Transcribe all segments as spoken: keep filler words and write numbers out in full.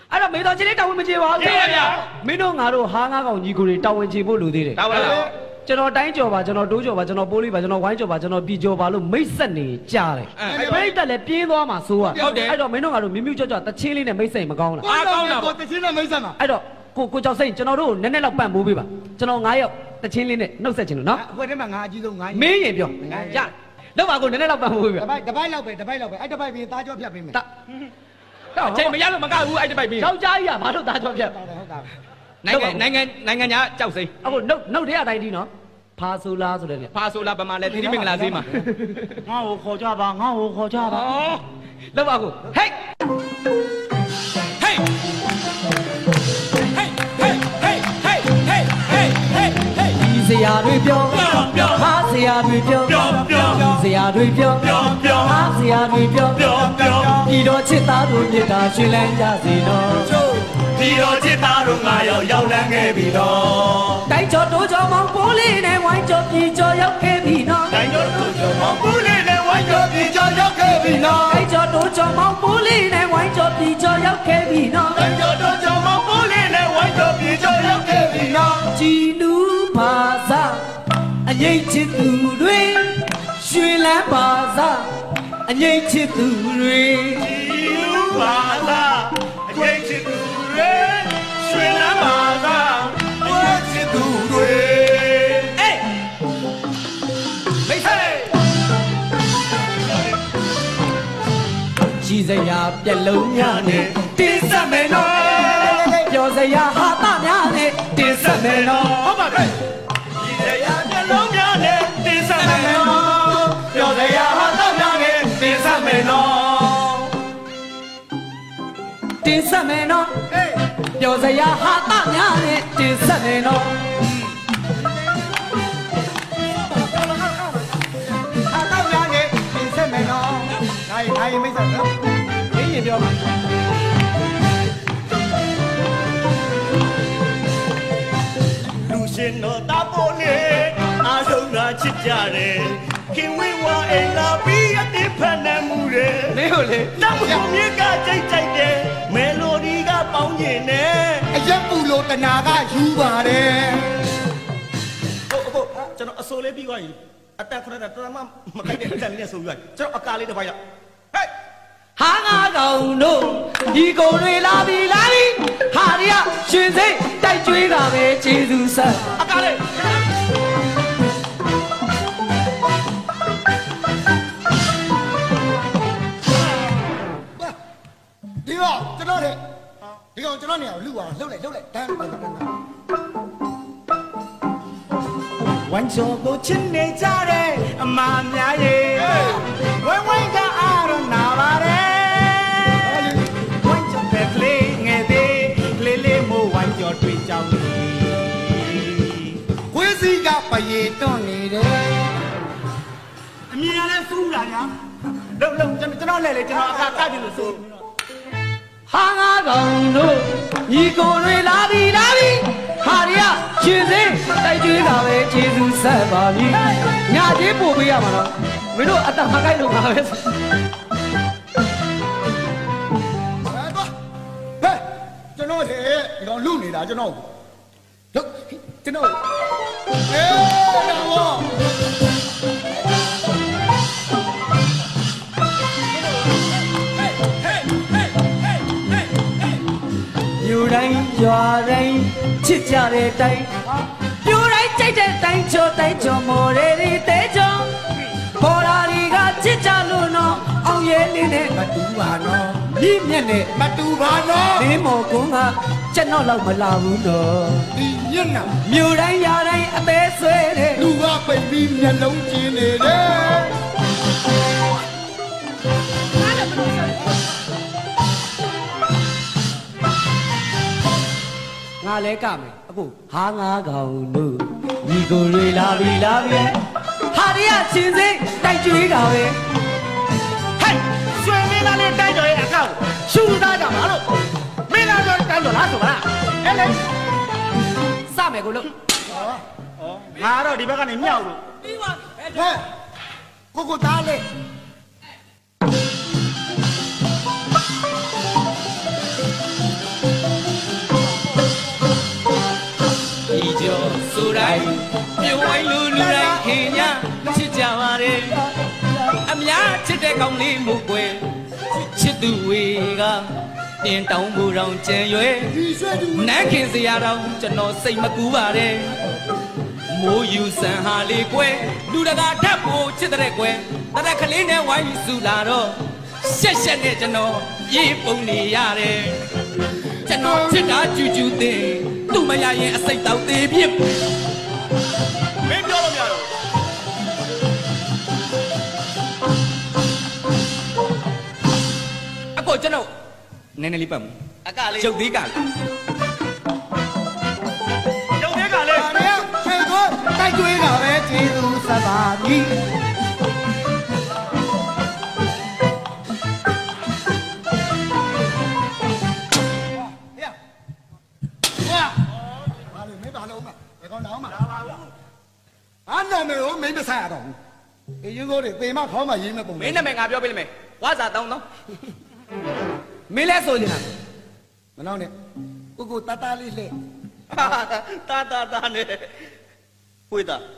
အဲ့တော့မေတော်ချင်းလေးတောင်းဝင်မချေပါဘူးခင်ဗျာမင်းတို့ငါတို့ဟာငါးကောင်ညီကိုတွေတောင်းဝင်ချေဖို့လူသေးတယ်တောင်းဝင်လားကျွန်တော်တိုင်းကြော်ပါကျွန်တော်တိုးကြော်ပါကျွန်တော်ပိုးလေးပါကျွန်တော်ဝိုင်းကြော်ပါကျွန်တော်ပြည်ကြော်ပါလို့မိတ်ဆက်နေကြားတယ်ပြိတ္တလည်းပြင်းသွားမှာဆိုอ่ะအဲ့တော့မင်းတို့ငါတို့မြမြကြွကြွတချင်းလေးနဲ့မိတ်ဆက်မကောင်းလားအားကောင်းတာပေါ့တချင်းနဲ့မိတ်ဆက်မှာအဲ့တော့ကိုကိုကြောက်စိတ်ကျွန်တော်တို့နည်းနည်းလောက်ပန့်ပိုးပေးပါကျွန်တော်ငါးယောက်တချင်းလေးနဲ့နှုတ်ဆက်ချင်လို့နော်ဘွယ်ထဲမှာငါအကြီးဆုံးငါမင်းရင်ပြောရလောက်ပါကိုနည်းနည်းလောက်ပန့်ပိုးပေးပါတပိုက်တပိုက်လောက်ပဲတပိုက်လောက်ပဲအဲ့တပိုက်ပြီးသားကြောဖြတ်ပေးမယ်တော့အချိန်မရလို့မကဘူးအဲ့တပိုက်ပြီးယောက်ျားကြီးကဘာလို့သားကြောဖြတ်ဟုတ်တာနိုင်ငံနိုင်ငံနိုင်ငံညာကြောက်စိမ့်အခုနှုတ်နှုတ်တဲ့အတိုင်းဒီနော်ဖာဆိုလားဆိုတဲ့နေဖာဆိုလားဗမာလဲတိတိမင်္ဂလာဈေးမှာငါ့ကိုခေါ်ကြပါငါ့ကိုခေါ်ကြပါလောက်ပါကိုဟေးဟေးဒီစရာတွေပြောပြောဟာစရာတွေပြောပြောပြောဒီစရာတွေပြောပြောပြောဟာစရာတွေပြောပြောပြောဒီတော့ချစ်သားတို့မြတ်တာရှင်လန်းကြစီတော့ဒီတော့ချစ်သားတို့ငါရောက်ရောက်လန်းခဲ့ပြီတော့တိုင်းကျော်တိုးကျော်မောင်ပိုးလေးနဲ့ဝိုင်းကျော်ပြည်ကျော်ရောက်ခဲ့ပြီနော်တိုင်းကျော်တိုးကျော်မောင်ပိုးလေးနဲ့ဝိုင်းကျော်ပြည်ကျော်ရောက်ခဲ့ပြီနော်တိုင်းကျော်တိုးကျော်မောင်ပိုးလေးနဲ့ဝိုင်းကျော်ပြည်ကျော်ရောက်ခဲ့ပြီနော်တိုင်းကျော်တိုးကျော်မောင်ပိုးလေးနဲ့ဝိုင်းကျော်ပြည်ကျော်ရောက်ခဲ့ပြီနော်ကြည်လူပါစားအငိတ်ချစ်သူတွေရွှေလန်းပါစားအငိတ်ချစ်သူတွေကြည်လူပါစားအငိတ်ချစ်သူတွေရွှေလန်းပါစားအငိတ်ချစ်သူတွေအေးမိတ်ဆွေရှိစရာပြက်လုံးများနဲ့တင်းစက်မယ်နော်ပြောစရာဟာတများနဲ့တင်းစက်မယ်နော်ဟုတ်ပါပြီရှိစရာပြက်လုံးများနဲ့တင်းစက်မယ်နော်ပြောစရာဟာတများနဲ့တင်းစက်မယ်နော်တင်းစက်မယ်နော်ပြောစရာဟာတများနဲ့တင်းစက်မယ်နော်ဟာတော့များနဲ့တင်းစက်မယ်နော်နိုင်နိုင်မိတ်ဆက်နော်ရင်းရင်ပြောပါလူရှင်တော်တာပိုးလေးအားလုံးကချစ်ကြတယ်ခင်ဝင်းဝါအိမ်လာပြီးအတိဖန်နေမှုတယ်မင်းတို့လေတောင်ကိုမြစ်ကကြိတ်ကြိုက်တယ်မယ်လိုဒီကပေါင်းကျင်တယ်အရက်ပူလို့တနာကယူပါတယ်ဟုတ်ဟုတ်ကျွန်တော်အစိုးလေးပြီးသွားပြီအတက်ခရတာတော်မှမကြိုက်တဲ့အတက်လေးနဲ့ဆိုပြီးသွားကျွန်တော်အကာလေးတစ်ပိုက်ရဟဲ့ဟာငါကောင်တို့ဒီကုံတွေလာပြီလာပြီဟာရီကရှင်စိတ်တိုက်ကျွေးတာပဲကျေးဇူးဆက်အကားလေးဒီတော့ကျွန်တော်လေဒီကောင်ကျွန်တော်နေရာကိုလူအောင်လှုပ်လိုက်လှုပ်လိုက်တန်းဝမ်းချောကိုချစ်နေကြတယ်အမများရေဝိုင်းဝိုင်းကအားရနာပါတယ်ဝမ်းချောတဲ့ကလေးငယ်သေးလေးလေးမို့ဝမ်းချောတွေ့ကြောင်းခွေးစီကပရေတွန့်နေတယ်အမြင်လည်းစူးလာညာလုံလုံကျွန်တော်လဲလေကျွန်တော်အခါကကြည့်လို့ဆိုဟာငါကောင်တို့ညီကိုတွေလာပြီလာပြီဟာရီကရှင်စိတ်တိုက်ကျွေးတာပဲကျေးဇူးဆက်ပါပြီညာကြီးပို့ပေးရမှာတော့မင်းတို့အတမကိုက်လို့ငါပဲဟဲ့ကျွန်တော်လေဒီကောင်လူနေတာကျွန်တော်လို့ကျွန်တော်အေးတော့ယူတိုင်းရွာတိုင်းချစ်ကြတဲ့တိုင်းယူတိုင်းကြိုက်တဲ့တိုင်းချောတိုင်းချောမော်ရဲတွေတဲချောပေါ်လာတွေကချစ်ကြလို့နော်အောင်ရဲလေးနဲ့မတူပါနော်ဒီမျက်နဲ့မတူပါနော်ဒီမော်ကုန်းကချက်တော့လောက်မလာဘူးတော့ဒီညက်နာမြို့တိုင်းရွာတိုင်းအသေးဆွဲတဲ့လူကပိတ်ပြီးမျက်လုံးကျင်းနေတယ်ငါလဲကမယ်အခုဟာငါကောင်တို့ညီကိုတွေလာပြီလာပြီဟာရီကရှင်စိတ်တိုက်ကျွေးတာပဲဟဲ့ရွှေမင်းသားလေးတိုက်တော်ရဲ့အကောက်ရှူသားကြပါလို့မင်းသားတော်တိုက်တော်လားဆိုပါလားအဲ့လေစမယ်ကိုလို့ဩငါတော့ဒီဘက်ကနေမြောက်လို့ပြီးပါဟဲ့ကိုကိုသားလေးတိုင်းမြို့ဝိုင်းလူလူတိုင်းခင်ညာချစ်ကြပါလေအများချစ်တဲ့ကောင်းလေးမှုကွယ်ချစ်သူတွေကတင်တောင်းမှုတော်ကျန်ရွယ်နန်းခင်စရာတော်ကျွန်တော်စိတ်မကူပါနဲ့မိုးယူဆန်ဟာလေးကွယ်လူတကာဓာတ်ဖို့ချစ်တဲ့ကွယ်တရက်ကလေးနဲ့ဝိုင်းစုလာတော့ရှက်ရှက်နဲ့ကျွန်တော်ပြေးပုံနေရတယ်ကျွန်တော်ချစ်တာကျူးကျူးသိသူ့မရရင်အစိတ်တောက်သေးဖြစ်မင်းပြောလို့မရတော့အကိုကျွန်တော်နည်းနည်းလေးပတ်မှုအကလေးရုပ်သေးကလေးရုပ်သေးကလေးဟာလေဟဲ့ကိုတိုက်ကျွေးတာပဲကျေးဇူးဆက်ပါပြီအားနာမည်ကိုမင်းမဆရတော့ဘူးအေးရင်ကိုတွေပေမခေါင်းမရေးမဲ့ပုံမင်းနာမည်ငါပြောပေးလိမ့်မယ်ဝါစာတောင်းတောင်းမင်းလဲဆိုနေတာမနောက်နဲ့ကိုကိုတတလေးလှဲ့တာတာတာနဲ့ဝိတာ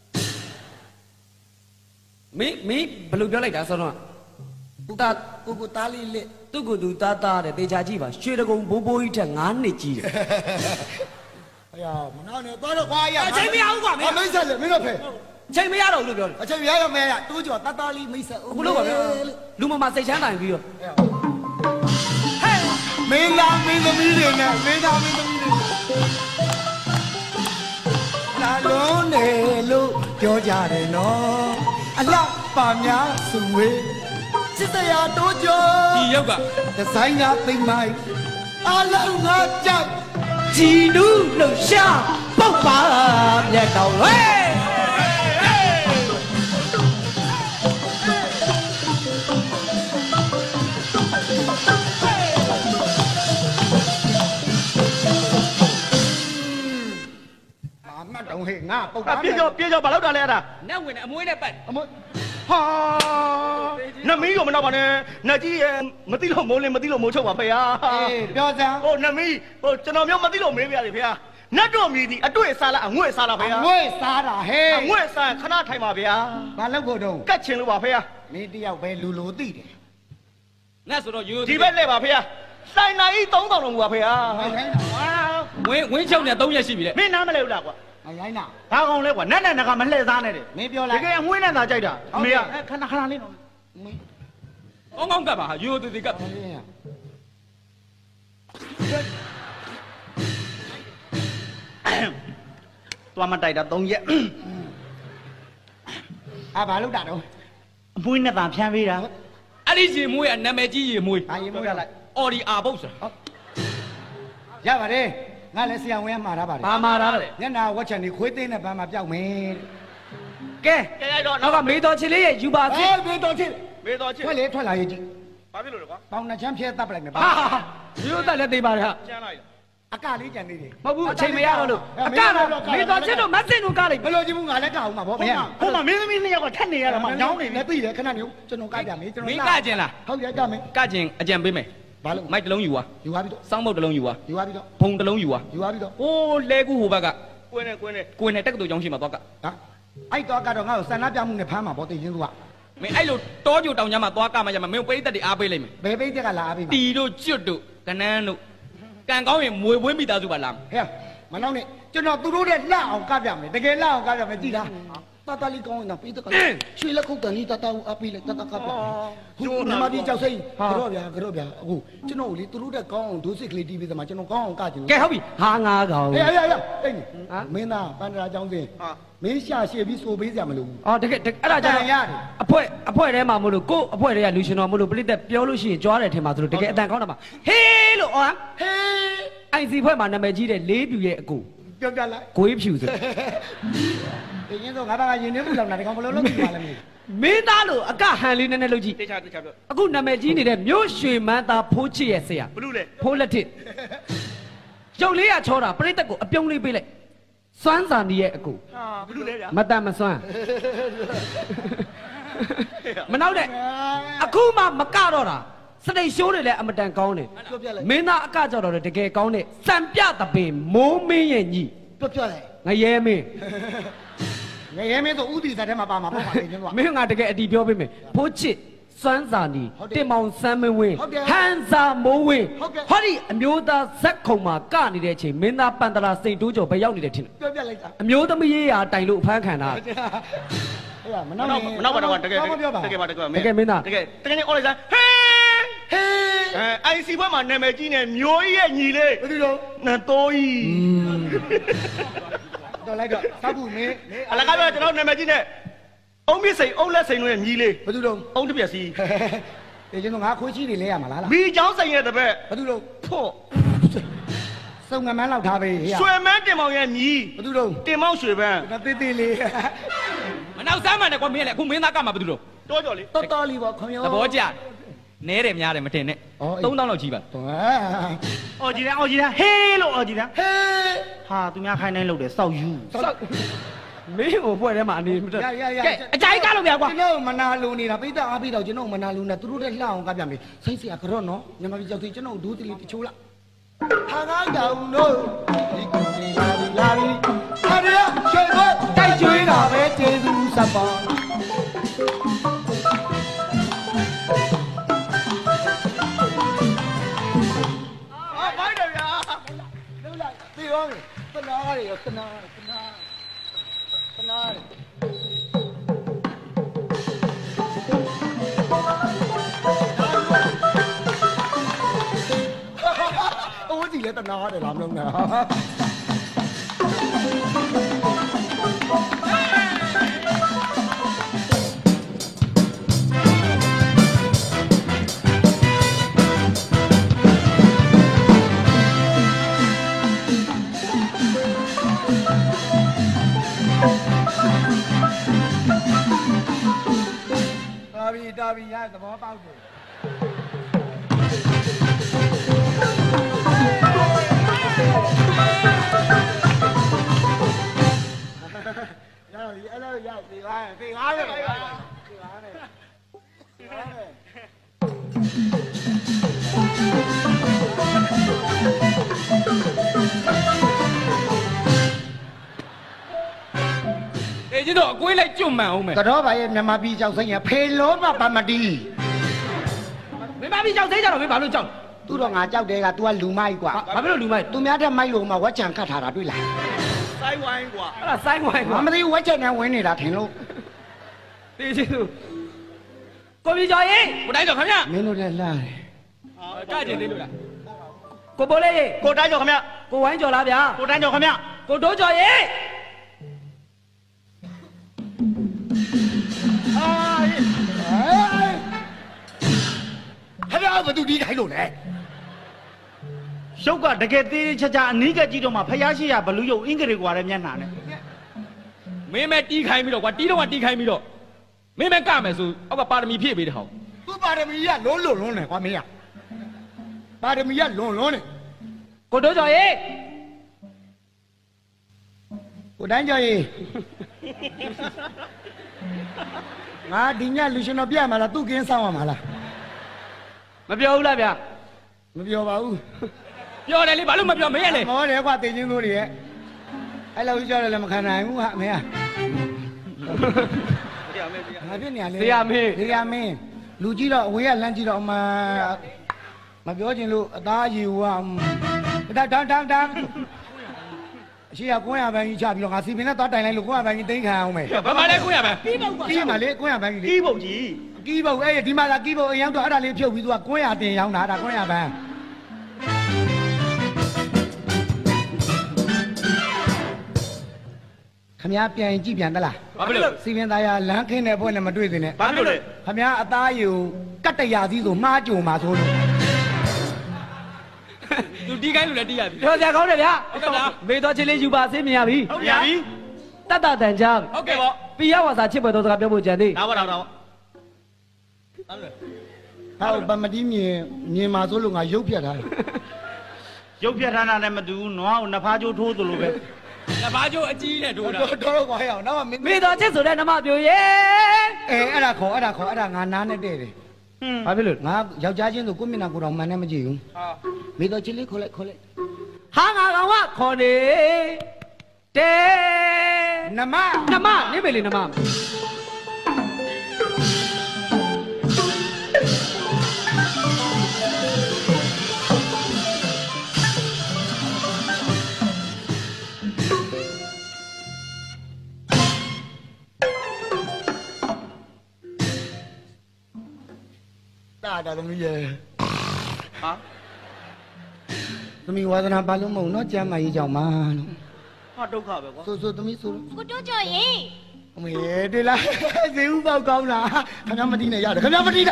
မင်းမင်းဘယ်လိုပြောလိုက်တာဆိုတော့တာကိုကိုတားလေးလှဲ့သူ့ကိုယ်သူတားတာတဲ့တေချာကြည့်ပါရွှေတကုံဘိုးဘိုးကြီးထက်ငါးနှစ်ကြီးတယ်哎呀，我那呢，到了花呀！ ချိန်မရဘူးကွာမင်း没事了，没得赔。 ချိန်မရတော့လို့ပြောတယ်အချိန်ရရမယ်တူးကြောတတလေးမိတ်ဆက်ဘလို့ပါဗျာလူမမစိတ်ချမ်းတိုင်ပြီးတော့ဟဲ့မင်းသားမင်းသမီးတွေနဲ့မင်းသားမင်းသမီးတွေလာလုံးနေလို့ပြောကြတယ်နော်အလှပါများစုဝေးစစ်တရားတိုးကြောဒီရုပ်ကဒီဇိုင်းကသိမ့်မိုက်အလုံးငါကြိုက်ကြည်နူးလှူရှာပုတ်ပါမြတ်တော်ဝဲမတ်တော်ဟဲ့ငါပုတ်ပါပြေကြောပြေကြောဘာလို့တာလဲအဲ့ဒါနတ်ဝင်တယ်အမွေးနဲ့ပတ်အမွေးဟာနမီးကိုမတော့ပါနဲ့နတ်ကြီးရဲ့မသိလို့မိုးလင်းမသိလို့မိုးချုပ်ပါဖေဟာအေးပြောစမ်းဟိုနမီးဟိုကျွန်တော်မျိုးမသိလို့မေးပြရတယ်ဖေဟာနတ်တော်မြည်သည်အတွေ့စားလားအငွေ့စားလားဖေဟာအငွေ့စားတာဟဲ့အငွေ့စားခဏထိုင်ပါဗျာဘာလုပ်ဖို့တော့ကတ်ချင်လို့ပါဖေဟာမင်းတယောက်ပဲလူလိုသိတယ်နတ်ဆိုတော့ရိုးဒီဘက်လဲပါဖေဟာစိုင်နာကြီးသုံးတောင်တော်မူပါဖေဟာဝင်းဝင်းချုပ်နဲ့သုံးရက်ရှိပြီလေမင်းနားမလဲဘူးလားကွာအရိုင်းနာဘာကောင်လဲကွာနတ်နဲ့နကမလှည့်စားနဲ့တယ်မင်းပြောလိုက်တကယ်အငွေ့နဲ့သာကြိုက်တာအမေကခဏခဏလေးတော့မင်းကောင်းကောင်းကပ်ပါဟာရိုးသေးသေးကပ်သွားမတိုက်တာသုံးရက်အာဘာလို့တာတော့အမွေးနဲ့သာဖြန်းပေးတာအဲ့ဒီရေမွေးကနာမည်ကြီးရေမွေးအာရေမွေးရလိုက်အော်ဒီအာဘုတ်ဆိုတာရပါတယ်ငါလည်းဆရာဝန်ကမှားထားပါတယ်ဘာမှားထားလဲညနာဝက်ချန်ဒီခွေးသိန်းနဲ့ဗန်းမှာပျောက်မယ်ကဲကဲတော့နောက်ကမေးတော်ချင်လေးရဲ့ယူပါစေအေးမေးတော်ချင်မေးတော်ချင်ထွက်လေထွက်လာရေးကြည့်ဘာဖြစ်လို့လဲကွာပေါင်နှချမ်းဖြဲတပ်ပလိုက်မယ်ဟာရိုးတက်လက်သေးပါလေဟာကျန်းလိုက်အကလေးကြံနေတယ်မဟုတ်ဘူးအချိန်မရတော့လို့အကတော့မေးတော်ချင်တော့မဆင်တို့ကားလိုက်ဘယ်လိုကြည့်ဘူးငါလည်းကအောင်မှာဗောမင်းဟိုမှာမင်းသမီးနှစ်ယောက်ကထက်နေရတာမှညောင်းနေတယ်သိတယ်ခဏနေကျွန်တော်ကကြမယ်ကျွန်တော်မင်းကကျင်လားဟုတ်ရကြမယ်ကကျင်အကြံပေးမယ်ဘာလို့မိုက်တစ်လုံးယူပါယူပါပြီတော့စောင်းမုတ်တစ်လုံးယူပါယူပါပြီတော့ဘုံတစ်လုံးယူပါယူပါပြီတော့အိုးလဲကူဟိုဘက်ကကွင်းနေကွင်းနေကွင်းနေတက်ကတူကြောင်းရှိမှာတော့ကဟာအဲ့တော့ကတော့ငါ့ကိုဆန္ဒပြမှုနဲ့ဖမ်းမှာဗောသိချင်းသူကမင်းအဲ့လိုတောကျတောင်ကြမှာသွားကမှကြမှာမင်းပိတ်သက်တွေအားပေးလိုက်မယ်ဘယ်ပိတ်သက်ကလာအားပေးမှာတီတို့ကျွတ်တို့ကနန်းတို့ကံကောင်းရင်မွေပွေးမိသားစုပါလာဟဲ့မနောက်နဲ့ကျွန်တော်သူတို့တဲ့လက်အောင်ကပြမယ်တကယ်လက်အောင်ကပြမယ်ကြည်လားတတလီကောင်းနေတာပိတ်သက်ကရွှေလက်ခုတ်တန်လေးတတဦးအားပေးလိုက်တတကပြဟိုနမပြေကြောက်စိမ့်ကြော့ဗျာကြော့ဗျာအခုကျွန်တော်လေသူတို့တဲ့ကောင်းအောင်ဒိုးစစ်ကလေးတီးပေးသမှာကျွန်တော်ကောင်းအောင်ကကြည့်ကဲဟုတ်ပြီဟာငါကောင်ဟေးဟေးဟေးတိတ်နေမင်းသားပန္ဒရာကျောင်းစင်မင်းရှာရှေ့ပြီးစိုးပေးစရာမလိုဘူးအော်တကယ်အဲ့ဒါကြောင့်အဖွဲအဖွဲထဲမှာမလို့ကို့အဖွဲတွေကလူရှင်တော်မလို့ပြိတက်ပြောလို့ရှိရင်ကြွားတယ်ထင်ပါသလိုတကယ်အတန်ကောင်းတာပါဟေးလို့အော်ဟေးအိုင်စီဖွဲမှာနာမည်ကြီးတဲ့လေးပြူရဲ့အကူပြောပြလိုက်ကိုေးဖြူဆိုအင်းတော့ငါဘာကရင်နေမှုလောက်တာဒီကောင်ဘယ်လိုလုပ်ပြီးပါလဲမင်းမင်းသားလို့အကဟန်လေးနည်းနည်းလုပ်ကြည့်တေချာတေချာပြောအခုနာမည်ကြီးနေတဲ့မြို့ရွှေမန်းသားဖိုးချစ်ရဲ့ဆရာဘလို့လဲဖိုးလက်ထစ်ရုပ်လေးရချောတာပြိတက်ကိုအပြုံးလေးပေးလိုက်စွမ်းစာနီးရဲ့အကူဟာဘလို့လဲဗျာမတန်မစွမ်းမနောက်တဲ့အခုမှမကတော့တာစတိတ်ရှိုးတွေလည်းအမတန်ကောင်းတယ်မင်းသားအကကြောက်တော့တကယ်ကောင်းတယ်စံပြတပင်မိုးမင်းရဲ့ညီပြောပြလိုက်ငရဲမင်းငရဲမင်းဆိုဥတီစားထဲမှာပါမှာပေါ့ပါလေကျင်းတော့မင်းငါတကယ်အတီပြောပေးမယ်ဖိုးချစ်စွမ်းစာနီတင်မောင်စမ်းမဝင်းဟန်စာမိုးဝင်းဟောဒီအမျိုးသားဇက်ခုံမှာကနေတဲ့အချိန်မင်းသားပန်တရာစိန်တိုးကျော်ပဲရောက်နေတယ်ထင်တယ်ပြောပြလိုက်တာအမျိုးသမီးရေးရာတိုင်လို့အဖမ်းခံတာဟဲ့မနောက်မနောက်ပါတော့တကယ်တကယ်ပါတကယ်ပါတကယ်မင်းတကယ်တကယ်အော်လိုက်စမ်းဟေးဟေးအဲအိုင်စီဘွဲမှာနာမည်ကြီးနေမျိုးကြီးရဲ့ညီလေးဘယ်သူလို့နတ်တိုးကြီးတော့လိုက်တော့သဘူးမင်းအလကားပြောကျွန်တော်နာမည်ကြီးနေအုံးပြစိန်အုံးလက်စိန်တို့ရဲ့ညီလေးဘယ်သူလို့အုံးတပြက်စီဒီကျင်းတော့ငါခွေးချီတွေလဲရမှာလားလားမိချောင်းစိန်ရဲ့တပည့်ဘယ်သူလို့ဖို့စုံငမန်းလောက်ထားပေးဟေ့ရွှေမန်းတင်မောင်ရဲ့ညီဘယ်သူလို့တင်မောင်ရွှေပန်းငါသေးသေးလေးမနောက်စမ်းမှန်တယ်ကွာမင်းလည်းအခုမင်းသားကမှဘာလို့တောကြော်လေးတော်တော်လေးပေါ့ခင်ဗျာသဘောကျနဲတယ်များတယ်မတင်နဲ့သုံးတောင်းလောက်ကြီးပါအော်ကြည်တယ်အော်ကြည်တယ်ဟေးလို့အော်ကြည်တယ်ဟေးဟာသူများခိုင်းတိုင်းလုပ်တယ်စောက်ယူဆောက်မင်းကိုဖွဲ့ထဲမှာအနေမတက်ရရရကဲအကြိုက်ကားလို့ဗျာကွာကျွန်တော်မနာလိုနေတာပိဿအားပိတော့ကျွန်တော်မနာလိုနေတာသူတို့တက်လှအောင်ကပြမယ်စိတ်ဆရာကတော့နော်ညမကြီးကြောက်သေးကျွန်တော်ဒူးတလီတချိုးလားဟာငါတောင်တို့ဒီကိုနေလာပြီလာပြီဟာရရွှေဘတ်တိုက်ကျွေးတာပဲကျေးဇူးစပါအာဘိုက်တယ်ဗျာလုံးလိုက်သိရောတနာရရတနာတနာတနာရအိုးကြီးလည်းတနာရတယ်လားမလုံးနဲ့ တာဘီတာဘီရသဘောပေါက်တယ်ရပြီအဲ့လိုရောက်ပြီပါပြီပါပဲပြီပါနဲ့အေးကျတော့အကွေးလိုက်ကျွတ်မှန်အောင်မယ်ကတော့ဗာရဲ့မြန်မာပြည်ကြောက်စိမ့်ရဖေလောဘပါမတီမင်းမပြီးကြောက်သေးကြတော့မင်းဘာလို့ကြောက်သူတော့ငါကြောက်တယ်က तू ကလူမိုက်กว่าဘာဖြစ်လို့လူမိုက်သူများတဲ့မိုက်လို့မှဝက်ချံခတ်ထားတာတွေ့လားစိုင်းဝိုင်းကွာအဲ့ဒါစိုင်းဝိုင်းငါကွာမသိဘူးဝက်ချံနဲ့ဝင်နေတာထင်လို့တေးချင်သူကိုပြီးကြော်ရင်ကိုတိုင်းတော့ခင်ဗျမင်းတို့လည်းလှတယ်ကကြင်သေးလို့လားကိုပိုးလေးရေကိုတိုင်းကြော်ခမရကိုဝိုင်းကြော်လားဗျာကိုတိုင်းကြော်ခမရကိုတိုးကြော်ရင်အာဟဲ့ဘာသူဒီခိုင်းလို့လဲရုပ်ကတကယ်သေးသေးချာချာအနီးကကြည့်တော့မှဖယားရှိရဘလူးရုပ်အင်္ဂရိကွာတဲ့မျက်နှာနဲ့မင်းမဲတီးခိုင်းပြီးတော့ကွာတီးတော့ကတီးခိုင်းပြီးတော့မင်းမဲကမယ်ဆိုအောက်ကပါရမီဖြည့်ပေးတဲ့ဟောင်းသူပါရမီကလုံးလုံးလုံးတယ်ကွာမင်းကပါရမီကလုံးလုံးတယ်ကိုတိုးကြော်ရင်ကိုတိုင်းကြော်ရေးငါဒီညလူရှင်တော်ပြမှာလားသူ့ကင်းဆောင်ရမှာလားမပြောဘူးလားဗျာမပြောပါဘူးပြောတယ်လေဘာလို့မပြောမင်းရလေမောတယ်ကွာတင်ချင်းတို့တွေရဲ့အဲ့လိုကြောက်တယ်လည်းမခံနိုင်ဘူးဟာမင်းကတရားမေးတရားငါပြနေရလေဇေယမင်းဇေယမင်းလူကြီးတော့အဝေးကလမ်းကြည့်တော့အမမပြောချင်လို့အသားရည်ဟိုကတန်းတန်းတန်းတန်းအရှိကကိုရပန်းကြီးချပြီးတော့ငါစီပင်နဲ့သွားတိုင်လိုက်လို့ကိုရပန်းကြီးတိမ့်ခံအောင်မယ်ဘာမှလည်းကိုရမယ်ပြီးမှလေကိုရပန်းကြီးလေကီးပုတ်ကြီးကီးပုတ်အဲ့ဒီမှာကကီးပုတ်အရင်တော့အဲ့ဒါလေးဖြုတ်ပြီးသူကကိုရတင်ရောင်းတာအဲ့ဒါကိုရပန်းခမ ्या ပြန်ကြည့်ပြန်သလားဘာဖြစ်လို့စီပင်သားရလမ်းခင်းတဲ့ဘွဲ့နဲ့မတွေ့သေးနဲ့ဘာလို့လဲခမ ्या အသားရည်ကိုကတ်တရာစည်းဆိုမှားကြုံမှာဆိုလို့သူတီးခိုင်းလို့လည်းတီးရပြီပြောစရာကောင်းတယ်ဗျာဟုတ်ကဲ့ဗျာမေတော်ချင်းလေးယူပါစေမြင်ရပြီဟုတ်ရပြီတတ်တတန်ကြားဟုတ်ကဲ့ပေါ့ပြရဝါစာချစ်ပွဲတော်စကားပြောဖို့ကြံသေးဒါပါတော့တော့ဟောဗမတိမြင်မြင်မှာဆိုလို့ငါရုပ်ပြတ်ထားတယ်ရုပ်ပြထားတာနဲ့မတူဘူးနွားကိုနှစ်ဖားကျိုးထိုးသလိုပဲတဘာကျိုးအကြီးနဲ့ထိုးတာတော်တော်ကွာဟဲ့အောင်တော့မင်းမေတော်ချစ်ဆိုတဲ့နမပြိုရဲ့အဲအဲ့ဒါခေါ်အဲ့ဒါခေါ်အဲ့ဒါငါနားနဲ့တဲ့တယ်ဘာဖြစ်လို့ငါယောက်ျားချင်းဆိုကိုမျက်နှာကိုယ်တော်မှန်နဲ့မကြည့်ဘူးမေတော်ချင်းလေးခေါ်လိုက်ခေါ်လိုက်ဟာငါကောင်ကခေါ်နေတတဲနမနမနေမေလေနမတာတာသမီးရဲ့ဟာသမီးဝါသနာပါလို့မဟုတ်နော်ကျမ်းမာရေးကြောင့်ပါလို့ဟာဒုက္ခပဲကွာဆိုဆိုသမီးဆိုကိုတိုးကြော်ရင်အမေတေလားဇေဥပေါက်ကောင်းလားခင်ဗျားမတိနဲ့ရတယ်ခင်ဗျားမတိတာ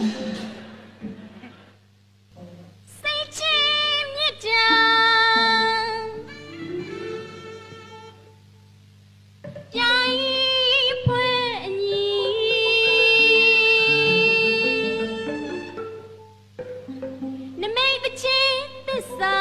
စိတ်ချင်းမြစ်တာပြိုင်ပွဲအညီနမိတ်တစ်ချင်းသစ္စာ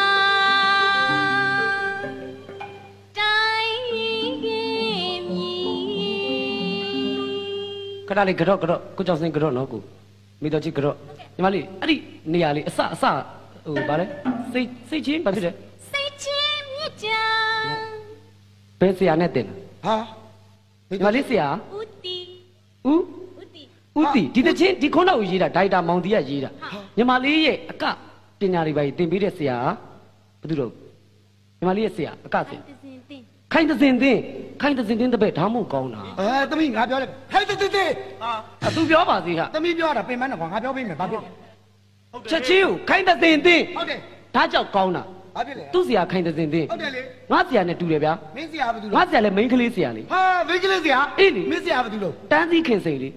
ခဏလေးကတော့ကတော့ကိုကြောင်စင်ကတော့နော်ကိုမိတော်ကြီးကတော့ညီမလေးအဲ့ဒီနေရာလေးအစအစဟိုဗါလဲစိတ်စိတ်ချင်းဘာဖြစ်လဲစိတ်ချင်းမြစ်တာဘယ်ဆရာနဲ့တင်ဟာညီမလေးဆရာဥတီဦးဥတီဦးတီဒီတချင်းဒီခုနကရေးတာဒိုက်တာမောင်တီကရေးတာညီမလေးရဲ့အကပညာတွေပါတင်ပေးတဲ့ဆရာဘယ်သူတော့ညီမလေးရဲ့ဆရာအကဆရာတစင်တင်ခိုင်တစင်တင်ခိုင်တစင်တင်တပည့်ဒါမှမဟုတ်ကောင်းတာအဲသမီးငါပြောလိုက်ဟဲ့တေတေတေအသူပြောပါသေးဟာသမီးပြောတာပင်မနဲ့ကွာငါပြောပေးမယ်ဘာဖြစ်လဲချက်ချင်းကိုခိုင်တစင်တင်ဟုတ်တယ်ဒါကြောက်ကောင်းတာဘာဖြစ်လဲသူ့ဆရာခိုင်တစင်တင်ဟုတ်တယ်လေငါဆရာနဲ့တူတယ်ဗျာမင်းဆရာဘာတူလဲငါဆရာလည်းမိန်းကလေးဆရာလေဟာမင်းကလေးဆရာအေးလေမင်းဆရာဘာတူလို့တန်းစည်းခင်စိန်လေ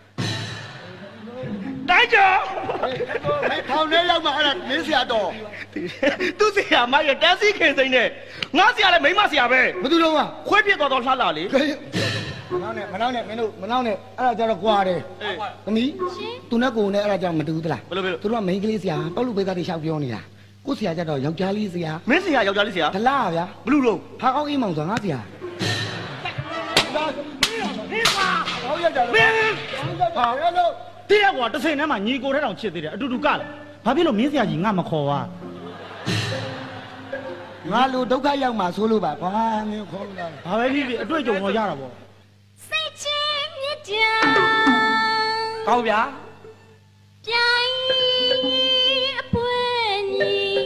တိုင်းကျော်ဟဲ့ထောင်ထဲရောက်မှအဲ့ဒါမင်းဆရာတော်သူ့ဆရာမရတန်းစီခင်စိမ့်နဲ့ငါဆရာလည်းမိမဆရာပဲဘာတူလို့ကခွဲပြစ်တော်တော်လှလှလေမနောက်နဲ့မနောက်နဲ့မင်းတို့မနောက်နဲ့အဲ့ဒါကြတော့ကွာတယ်သမီးသူနဲ့ကိုနဲ့အဲ့ဒါကြောင့်မတူဘူးသလားဘယ်လိုဘယ်လိုသူတို့ကမိန်းကလေးဆရာပေါ့လူပေးသားတွေရှောက်ပြောနေတာကိုဆရာကြတော့ယောက်ျားလေးဆရာမင်းဆရာယောက်ျားလေးဆရာဒလားဗျာဘလူးလို့ဟာကောင်းအေးမောင်ဆိုငါဆရာဟုတ်ရကြတယ်မင်းဟာရလို့တည့်ရကွာတစ်စိမ်ထဲမှာညီကိုထဲတောင်ချစ်သေးတယ်အတူတူကလားဘာဖြစ်လို့မင်းဆရာကြီးငါမခေါ်ပါငါလူဒုက္ခရောက်မှာဆိုလို့ပါကွာမင်းခေါ်လို့လားဘာပဲဖြစ်ဖြစ်အတွေ့အကြုံတော့ရတာပေါ့စိတ်ချင်းမြစ်တာကောင်းဗျာပြိုင်အပွဲညီ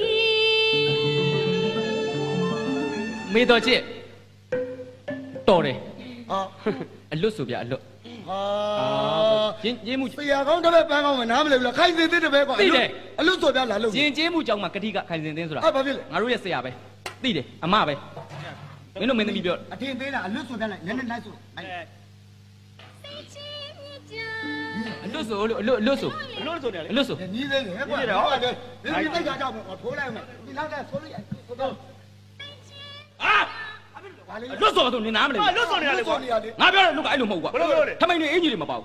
မေတော်ချစ်တော်တယ်ဟာအလွတ်ဆိုဗျာအလွတ်ဟာရင်းရင်းမှုဆရာကောင်းတစ်ပည့်ပန်းကောင်းမယ်နားမလည်ဘူးလားခိုင်စင်သေးတစ်ပည့်ကွာသိတယ်အလို့ဆိုပြလာလို့ရင်ကျေးမှုကြောင့်မှဂတိကခိုင်စင်သိန်းဆိုတာအဲ့ဘာဖြစ်လဲငါတို့ရဲ့ဆရာပဲသိတယ်အမပဲမင်းတို့မင်းသမီးပြောအထင်သေးတာအလို့ဆိုပြလိုက်နည်းနည်းလိုက်ဆိုစိတ်ချင်းမြစ်တာအလွတ်ဆိုလို့အလွတ်အလွတ်ဆိုဘလို့ဆိုနေရလေအလွတ်ဆိုညီးသေးတယ်ကွာဟုတ်တယ်ဒီတိတ်ကြတော့ထိုးလိုက်မယ်ဒီနောက်ကဆိုလို့ဆိုတော့အာဘာလဲအလွတ်ဆိုတော့နင်နားမလဲဟာလွတ်ဆိုနေရလေကွာငါပြောတယ်လူကအဲ့လိုမဟုတ်ဘူးကွာဘလို့ဘလို့လေထမိန်တွေအင်ကြီးတွေမပေါဘူး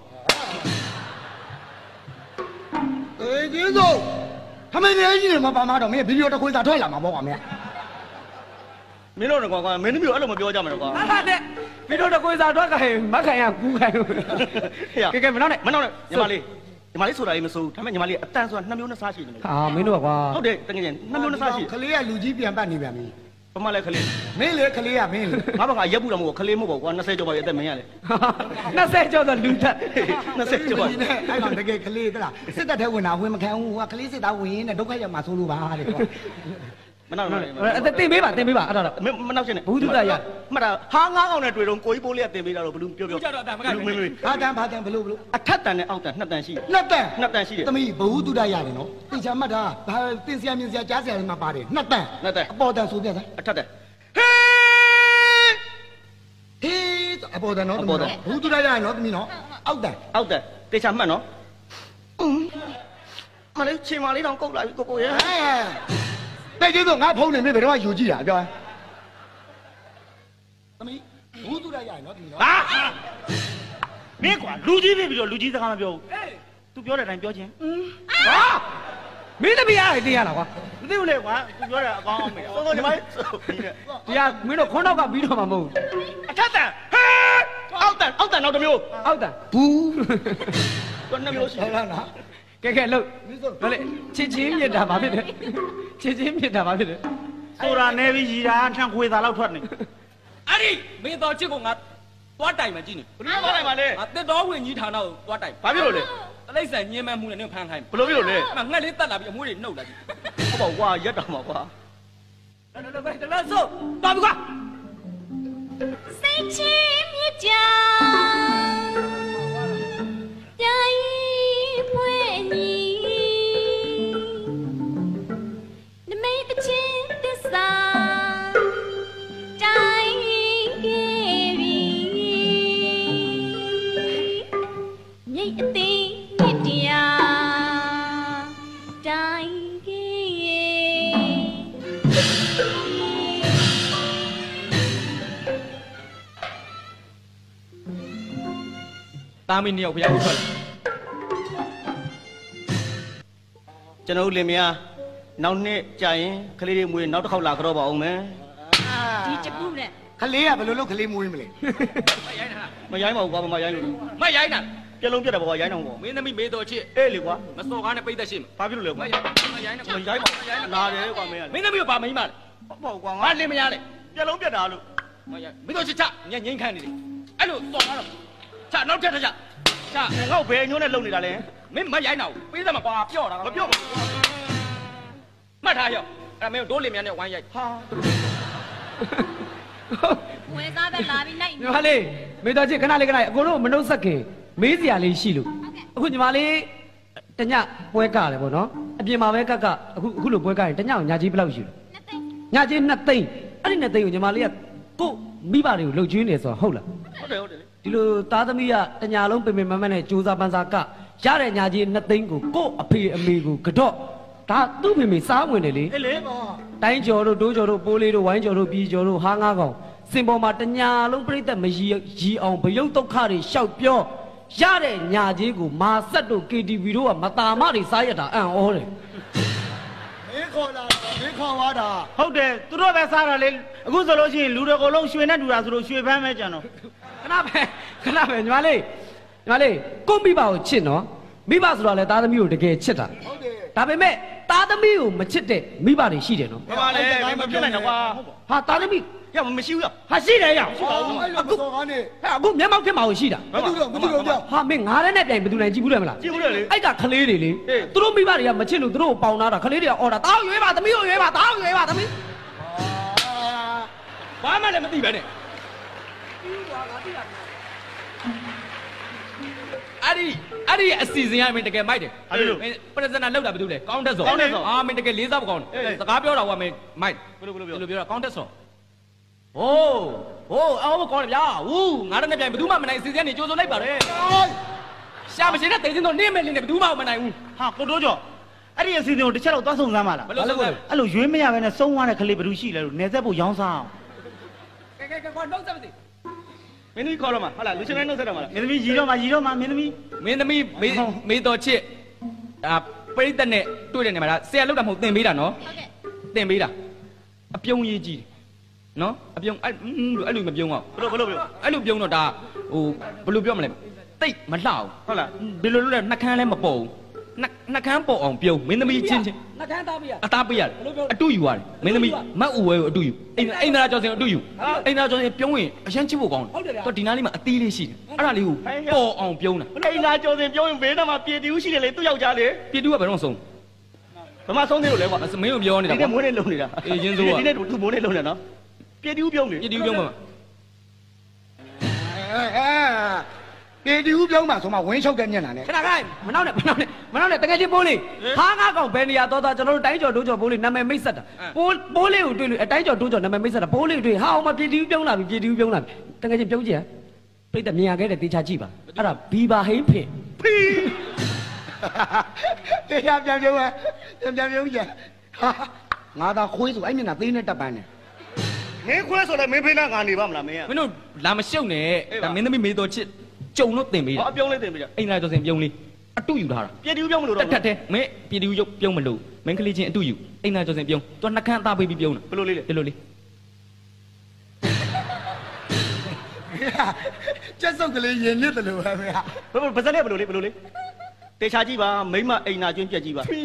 အေးကြီးစို့ထမင်းလေးကြီးနေမှာပါမတော့မင်းဗီဒီယိုတစ်ခွေးသာထွက်လာမှာပေါ့ကွာမင်းမင်းတို့ကွာကွာမင်းတို့မျိုးအဲ့လိုမပြောကြမှာတော့ကွာဟာဟာတဲ့ဗီဒီယိုတကွေးစာတော့ခိုင်မခိုင်ရကူးခိုင်ကဲကဲမနောက်နဲ့မနောက်နဲ့ညီမလေးညီမလေးဆိုတာလေးမစိုးဘူးဒါပေမဲ့ညီမလေးအတန်းဆိုတာနှစ်မျိုးနှစ်စားရှိတယ်လေဟာမင်းတို့ကကွာဟုတ်တယ်တကယ်ချင်းနှစ်မျိုးနှစ်စားရှိခလေးကလူကြီးပြန်ပတ်နေပြန်ပြီဘာမှလည်းခလေးမင်းလေခလေးကမင်းလေငါဘာကရက်ဘူးတော့မဟုတ်ခလေးမဟုတ်ပါဘူးကွာ20ကျော်ပါရဲ့အသက်မင်းရလေနှစ်ဆယ်ကျော်တော့လူတက် 20ကျော်ပါအဲ့ကောင်တကယ်ခလေးသလားစစ်တပ်ထဲဝင်တာဝင်မခံဘူးဟိုကခလေးစစ်သားဝင်ရင်ဒုက္ခရောက်မှာဆိုလို့ပါတဲ့ကွာမနောက်နဲ့အဲ့တင်ပေးပါတင်ပေးပါအဲ့ဒါတော့မမနောက်ချင်းနဲ့ဘူးသူရရမှတ်တာဟာငါးကောင်နဲ့တွေ့တော့ကိုကြီးပိုးလေးကတင်ပေးတာတော့ဘလူးပြောပြောကြတော့အတန်မကိုက်ဘူးမင်းမင်းဘာတန်ဘာတန်ဘလို့ဘလို့အထက်တန်နဲ့အောက်တန်နှစ်တန်ရှိတယ်နှစ်တန်နှစ်တန်ရှိတယ်သမီးဘဝတုဒ္ဒရတယ်နော်သိချာမှတ်တာဘာတင်စရာမြင်စရာကြားစရာတွေမှာပါတယ်နှစ်တန်နှစ်တန်အပေါ်တန်ဆိုပြစမ်းအထက်တန်ဟေးအပေါ်တန်နော်သမီးနော်ဘဝတုဒ္ဒရတယ်နော်သမီးနော်အောက်တန်အောက်တန်တေချာမှတ်နော်မလေးချိန်မလေးတော့ကုတ်လာပြီကိုကိုရဲ့ဟဲ့တဲ့ကျေးဇူးငါဖုန်းနေပြီဘယ်တော့ယူကြည့်တာပြောသမီးဘဝတုဒ္ဒရတယ်နော်သမီးနော်ဟာမင်းကွာလူကြီးဖြစ်ပြီးတော့လူကြီးစကားမပြောဘူးသူပြောတဲ့အတိုင်းပြောချင်းဟာမင်းသမီးအားတင်ရလားကွာမသိဘူးလေကွာသူပြောတဲ့အကောင်းအောင်မေးစောစောညီမလေးဒီကမင်းတို့ခွန်းတော့ကပြီးတော့မှာမဟုတ်အထက်တန်ဟဲအောက်တန်အောက်တန်နောက်တစ်မျိုးအောက်တန်ဘူးတော့နှစ်မျိုးရှိဟုတ်လားနော်ကဲကဲလို့ဟုတ်လေချစ်ချင်းမြတ်တာဘာဖြစ်လဲချစ်ချင်းမြတ်တာဘာဖြစ်လဲဆိုတာနေပြီးရီတာထန်ခွေသားလောက်ထွက်နေအဲ့ဒီမင်းတော်ချစ်ကိုငါသွားတိုင်မှကြည့်နေဘယ်လိုသွားနိုင်ပါလဲငါတက်တော်ဝင်ကြီးဌာနကိုသွားတိုင်ဘာဖြစ်လို့လဲတလိမ့်ဆန်ညင်းမမှုနဲ့နင်ဖမ်းခိုင်းဘယ်လိုဖြစ်လို့လဲငါငှက်လေးတက်လာပြီးအမွှေးတွေနှုတ်လာပြီဟုတ်ပါကွာရက်တာမှာကွာတော်တော်ပဲတလားစို့တော်ပြီကွာစိတ်ချင်းမြကြပြိုင်ပွဲညီနမိတ်တစ်ချင်းသစ္စာတိုင်းခဲ့ပြီမြိတ်အသိမြစ်တရားတိုင်းခဲ့တာမင်းနှစ်ယောက်ဖျားကိုထွက်လာကျွန်တော်တို့လင်မယားနောက်နှစ်ကြာရင်ကလေးတွေမွေးနောက်တစ်ခေါက်လာကြတော့ပါအောင်မယ်ဒီတပူနဲ့ခလေးကဘယ်လိုလုပ်ခလေးမွေးမလဲမရိုင်းတာမရိုင်းပါဘူးကွာမရိုင်းလို့မရိုင်းတာပြလုံးပြတ်တယ်ပေါ့ရိုင်းအောင်ပေါ့မင်းသမီးမေးတော်ချစ်အေးလေကွာမစော်ကားနဲ့ပိတ်သက်ရှိမှာဘာဖြစ်လို့လဲမကွာရိုင်းမရိုင်းနဲ့မရိုင်းပါဘူးနာတယ်ကွာမင်းကမင်းသမီးကဘာမိမလဲဟုတ်ပါဘူးကွာငါငါလင်မရလေပြလုံးပြတ်တာလို့မရိုင်းမင်းတို့ချစ်ချညငိမ့်ခန့်နေတယ်အဲ့လိုစော်ကားတော့ချနောက်ထပ်ထချချငါ့ဘယ်ညိုးနဲ့လုံနေတာလဲမင်းမရိုင်းတော့ပေးသမှာကွာပြော့တာမပြော့ဘူးမှတ်ထားရောအဲ့မင်းတို့လင်မြနဲ့ဝိုင်းရိုက်ဟာဝယ်စားပဲလာပြီးနိုင်ညီမလေးမေတော်ချစ်ခဏလေးခဏလေးအကိုတို့မနှုတ်ဆက်ခင်မေးစရာလေးရှိလို့အခုညီမလေးတညပွဲကတယ်ပေါ့နော်အပြင်မှာပဲကကအခုအခုလိုပွဲကရင်တညကိုညာကြီးဘယ်လောက်ရှိလဲနှစ်သိန်းညာကြီးနှစ်သိန်းအဲ့ဒီနှစ်သိန်းကိုညီမလေးကကို့မိဘတွေကိုလှုပ်ကျွေးနေဆိုတာဟုတ်လားဟုတ်တယ်ဟုတ်တယ်လေဒီလိုသားသမီးကတညာလုံးပင်ပင်မမနဲ့စူးစမ်းပန်းစားကရတဲ့ညာကြီးနှစ်သိန်းကိုကို့အဖေအမေကိုကတော့ဒါသူ့ဖေမေစားဝင်တယ်လေအေးလေတိုင်းကျော်တို့တိုးကျော်တို့ပိုးလေးတို့ဝိုင်းကျော်တို့ပြီးကျော်တို့ဟားငါးကောင်စင်ပေါ်မှာတညာလုံးပြိတ္တမရီရီအောင်ဘယုတ်ဒုက္ခတွေရှောက်ပြောရတဲ့ညာကြီးကိုမာဆက်တို့ ကေ တီ ဗီ တို့ကမတာမတွေစားရတာအံ့ဩတယ်မင်းခေါ်လာမင်းခေါ်သွားတာဟုတ်တယ်သူတို့ပဲစားတာလေအခုဆိုလို့ရှိရင်လူတွေအကုန်လုံးရွှေနဲ့တူတာဆိုလို့ရွှေဖမ်းမဲကြံတော့ခဏပဲခဏပဲညီမလေးညီမလေးကိုမိဘကိုချစ်နော်မိဘဆိုတော့လေသားသမီးကိုတကယ်ချစ်တာဟုတ်တယ်ဒါပေမဲ့သားသမီးကိုမချစ်တဲ့မိဘတွေရှိတယ်နော်ဘာပါလဲမဖြစ်နိုင်တော့ကွာဟာသားသမီးရမမရှိဘူးရဟာရှိတယ်ရဟောအဲ့လိုမစော်ကားနဲ့ဟဲ့အခုမျက်မှောက်ထက်မှာကိုရှိတာဘယ်သူတော့ဘယ်သူတော့ပြောဟာမင်းငါးရဲနဲ့ပြိုင်ဘယ်သူနိုင်ကြည့်ဘူးလဲမလားကြည့်ဘူးလေလေအဲ့ကကလေးတွေလေသူတို့မိဘတွေကမချစ်လို့သူတို့ကိုပေါင်လာတာကလေးတွေကအော်တာတောင်းရွေးပါသမီးကိုရွေးပါတောင်းရွေးပါသမီးဘာမှလည်းမသိပဲနဲ့အဲ့ဒီအဲ့ဒီအစီအစဉ်ကမင်းတကယ်မိုက်တယ်အဲ့လိုမင်းပရက်ဇန်တာလောက်တာဘာလို့လဲကောင်းတက်စောကောင်းတက်စောအာမင်းတကယ်လေးစားမကောင်းတယ်စကားပြောတာကမင်းမိုက်ဘယ်လိုဘယ်လိုပြောဘယ်လိုပြောတာကောင်းတက်စောဟိုးဟိုးအော်မကောင်းတယ်ဗျာဟူးငါတို့နဲ့ပြန်ဘယ်သူမှမနိုင်အစီအစဉ်ကနေကြိုးစိုးလိုက်ပါတယ်ရှာမရှိတဲ့တိတ်စင်းတော့နေမယ်လင်းနဲ့ဘယ်သူမှမနိုင်ဘူးဟာကိုတိုးကျော်အဲ့ဒီအစီအစဉ်ကိုတစ်ချက်တော့သွားဆုံစမ်းပါလားဘယ်လိုလုပ်လဲအဲ့လိုရွေးမရဘဲနဲ့ဆုံးသွားတဲ့ကလေးဘယ်သူရှိလဲလို့နေဆက်ဖို့ရောင်းစားအောင်ကဲကဲကဲကွာနှုတ်ဆက်မသိမင်းတို့ခေါ်တော့မှာဟုတ်လားလူချင်းတိုင်းနှုတ်ဆက်တော့မှာလားမင်းသမီးရီတော့မှရီတော့မှမင်းသမီးမင်းသမီးမေမေတော်ချစ်အာပရိသတ်နဲ့တွေ့တဲ့နေမှာဆရာလောက်တာမဟုတ်သင်ပေးတာနော်ဟုတ်ကဲ့သင်ပေးတာအပြုံးရေးကြီးနော်အပြုံးအဲ့အဲ့လိုမပြုံးအောင်ဘယ်လိုဘယ်လိုပြောအဲ့လိုပြုံးတော့ဒါဟိုဘယ်လိုပြောမလဲတိတ်မလှအောင်ဟုတ်လားဘယ်လိုလုပ်လဲနှကန်းလည်းမပေါ်ဘူးနှနှကန်းပေါ်အောင်ပြုံးမင်းသမီးချင်းချင်းနှကန်းသားပြရအသားပေးရတယ်အတူယူရတယ်မင်းသမီးမတ်ဦးဝဲကိုအတူယူအိမ်အိမ်သားကျော်စင်အတူယူအိမ်သားကျော်စင်ပြုံးရင်အရန်ချစ်ဖို့ကောင်းတယ်တော့ဒီနားလေးမှာအသီးလေးရှိတယ်အဲ့ဒါလေးကိုပေါ်အောင်ပြုံးတာအိမ်သာကျော်စင်ပြောရင်ဘေးနားမှာပြေတီဦးရှိတယ်လေသူ့ယောက်ျားလေပြည်သူကဘယ်တော့ဆုံးဘမဆုံးသေးလို့လဲကွာမင်းကိုပြောနေတာဒီနေ့မိုးနေလုံနေတာအေးချင်းစိုးကဒီနေ့သူမိုးနေလုံနေနော်ပြေတီဦးပြုံးနေပြည်သူပြုံးမှာအဲအဲပေတီဦးပြောင်းမှာဆိုမှဝင်းချုပ်တဲ့မျက်နှာနဲ့ခဏခိုင်းမနောက်နဲ့မနောက်နဲ့မနောက်နဲ့တကယ်ချင်းပိုးလေးဟားငါးကောင်ဘယ်နေရာတော့တာကျွန်တော်တို့တိုင်းကျော်တိုးကျော်ပိုးလေးနာမည်မိတ်ဆက်တာပိုးပိုးလေးကိုတွေ့လို့အတိုင်းကျော်တိုးကျော်နာမည်မိတ်ဆက်တာပိုးလေးတွေ့ဟာအောင်မပြည်တီးပြုံးလာပြီပြည်တီးပြုံးလာပြီတကယ်ချင်းပြုံးကြည့်ဟပြိတ္တမြင်ရခဲ့တဲ့တေချာကြည့်ပါအဲ့ဒါဘီဘာဟိန်းဖင်ဖီတရားပြန်ပြုံးမယ်ပြန်ပြန်ပြုံးကြဟာငါသာခွေးဆိုအဲ့မျက်နှာသေးနဲ့တက်ပန်းတယ်မင်းခွဲဆိုလဲမင်းဖိနာကနေပါမလားမင်းကမင်းတို့လာမရှုပ်နဲ့ဒါမင်းသမီးမေတော်ချစ်ကြုံလို့တင်ပေးတာဟောအပြုံးလေးတင်ပြကြအိမ်သားကျော်စင်ပြုံးလေးအတူယူထားတာပြေတီဦးပြုံးမလို့တတော့က်တက်တဲ့မင်းပြည်သူရုပ်ပြုံးမလို့မင်းကလေးချင်းအတူယူအိမ်သားကျော်စင်ပြုံးသူနှကန်းအသားပေးပြီးပြုံးတာဘယ်လိုလေးလဲဒီလိုလေးကျက်စုပ်ကလေးရင်နစ်တယ်လို့ပဲဗျာဘယ်ပါစက်လေးဘယ်လိုလေးဘယ်လိုလေးတေချာကြည့်ပါမိမအိမ်နာကျွင်းပြက်ကြည့်ပါဖီ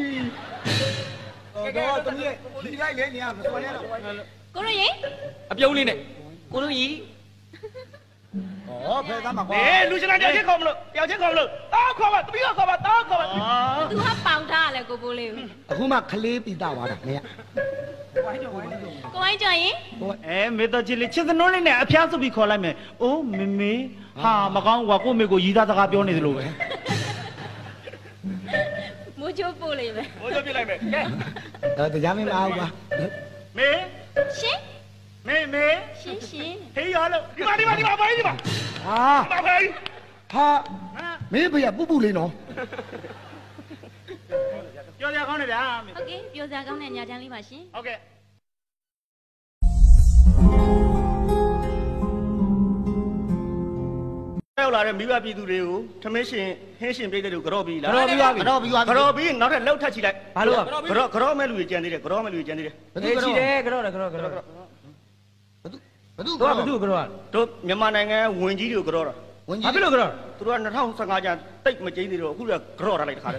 တော့တမီးဒီလိုက်လေနေရမစွမ်းရတော့ကိုရရင်အပြုံးလေးနဲ့ကိုလူကြီးဩဖဲသားမှာကွာအေးလူရှင်တိုင်းတယောက်ချင်းခေါ်မလို့တယောက်ချင်းခေါ်မလို့တောင်းခေါ်ပါတပီးခေါ်ပါတောင်းခေါ်ပါသူကပေါင်ထားရလဲကိုပိုးလေးကိုအခုမှခလေးပြီးသားသွားတာမင်းကိုဝိုင်းကြော်ရင်အဲမေတော်ကြီးလေးချစ်စနိုးလေးနဲ့အဖျားစုပြီးခေါ်လိုက်မယ်အိုးမေမေဟာမကောင်းကွာကိုမေကိုရီးသားစကားပြောနေသလိုပဲမိုးချိုးပို့လေးပဲဘိုးချုပ်ပြလိုက်မယ်ကဲတော့တရားမင်းမအောင်ပါမေရှင်မေမေရှင်ရှင်ဟေးရလို့ဒီမှာဒီမှာဒီမှာပိုင်းဒီမှာဟာပါဖိုင်ဟာမင်းဖေကပူပူလေးနော်ပြောကြကောင်းတယ်ဗျာမေဟုတ်ကဲ့ပြောစရာကောင်းတဲ့ညာချမ်းလေးပါရှင်ဟုတ်ကဲ့ရောက်လာတဲ့မိဘပြည်သူတွေကိုထမင်းရှင်ဟင်းရှင်ပြည်တဲ့လူကြော့ပြီးလားကတော့ပြီးသွားပြီကတော့ပြီးသွားပြီကြော့ပြီးနောက်ထပ်လှုပ်ထက်ချလိုက်ဘာလို့อ่ะကြော့ကြော့မဲ့လူတွေကြံသေးတယ်ကြော့မဲ့လူတွေကြံသေးတယ်ဘယ်သူအေးကရှိတော့တယ်ကတော့တယ်ကတော့ကတော့ဘယ်သူဘယ်သူတော့ဘယ်သူကတော့တို့မြန်မာနိုင်ငံဝင်ကြီးတွေကိုကြော့တာဝင်ကြီးဘာဖြစ်လို့ကတော့သူတို့က၂၀၁၅ကျန်တိတ်မကျင်းသေးတော့အခုကကြော့ထားလိုက်တခါတည်း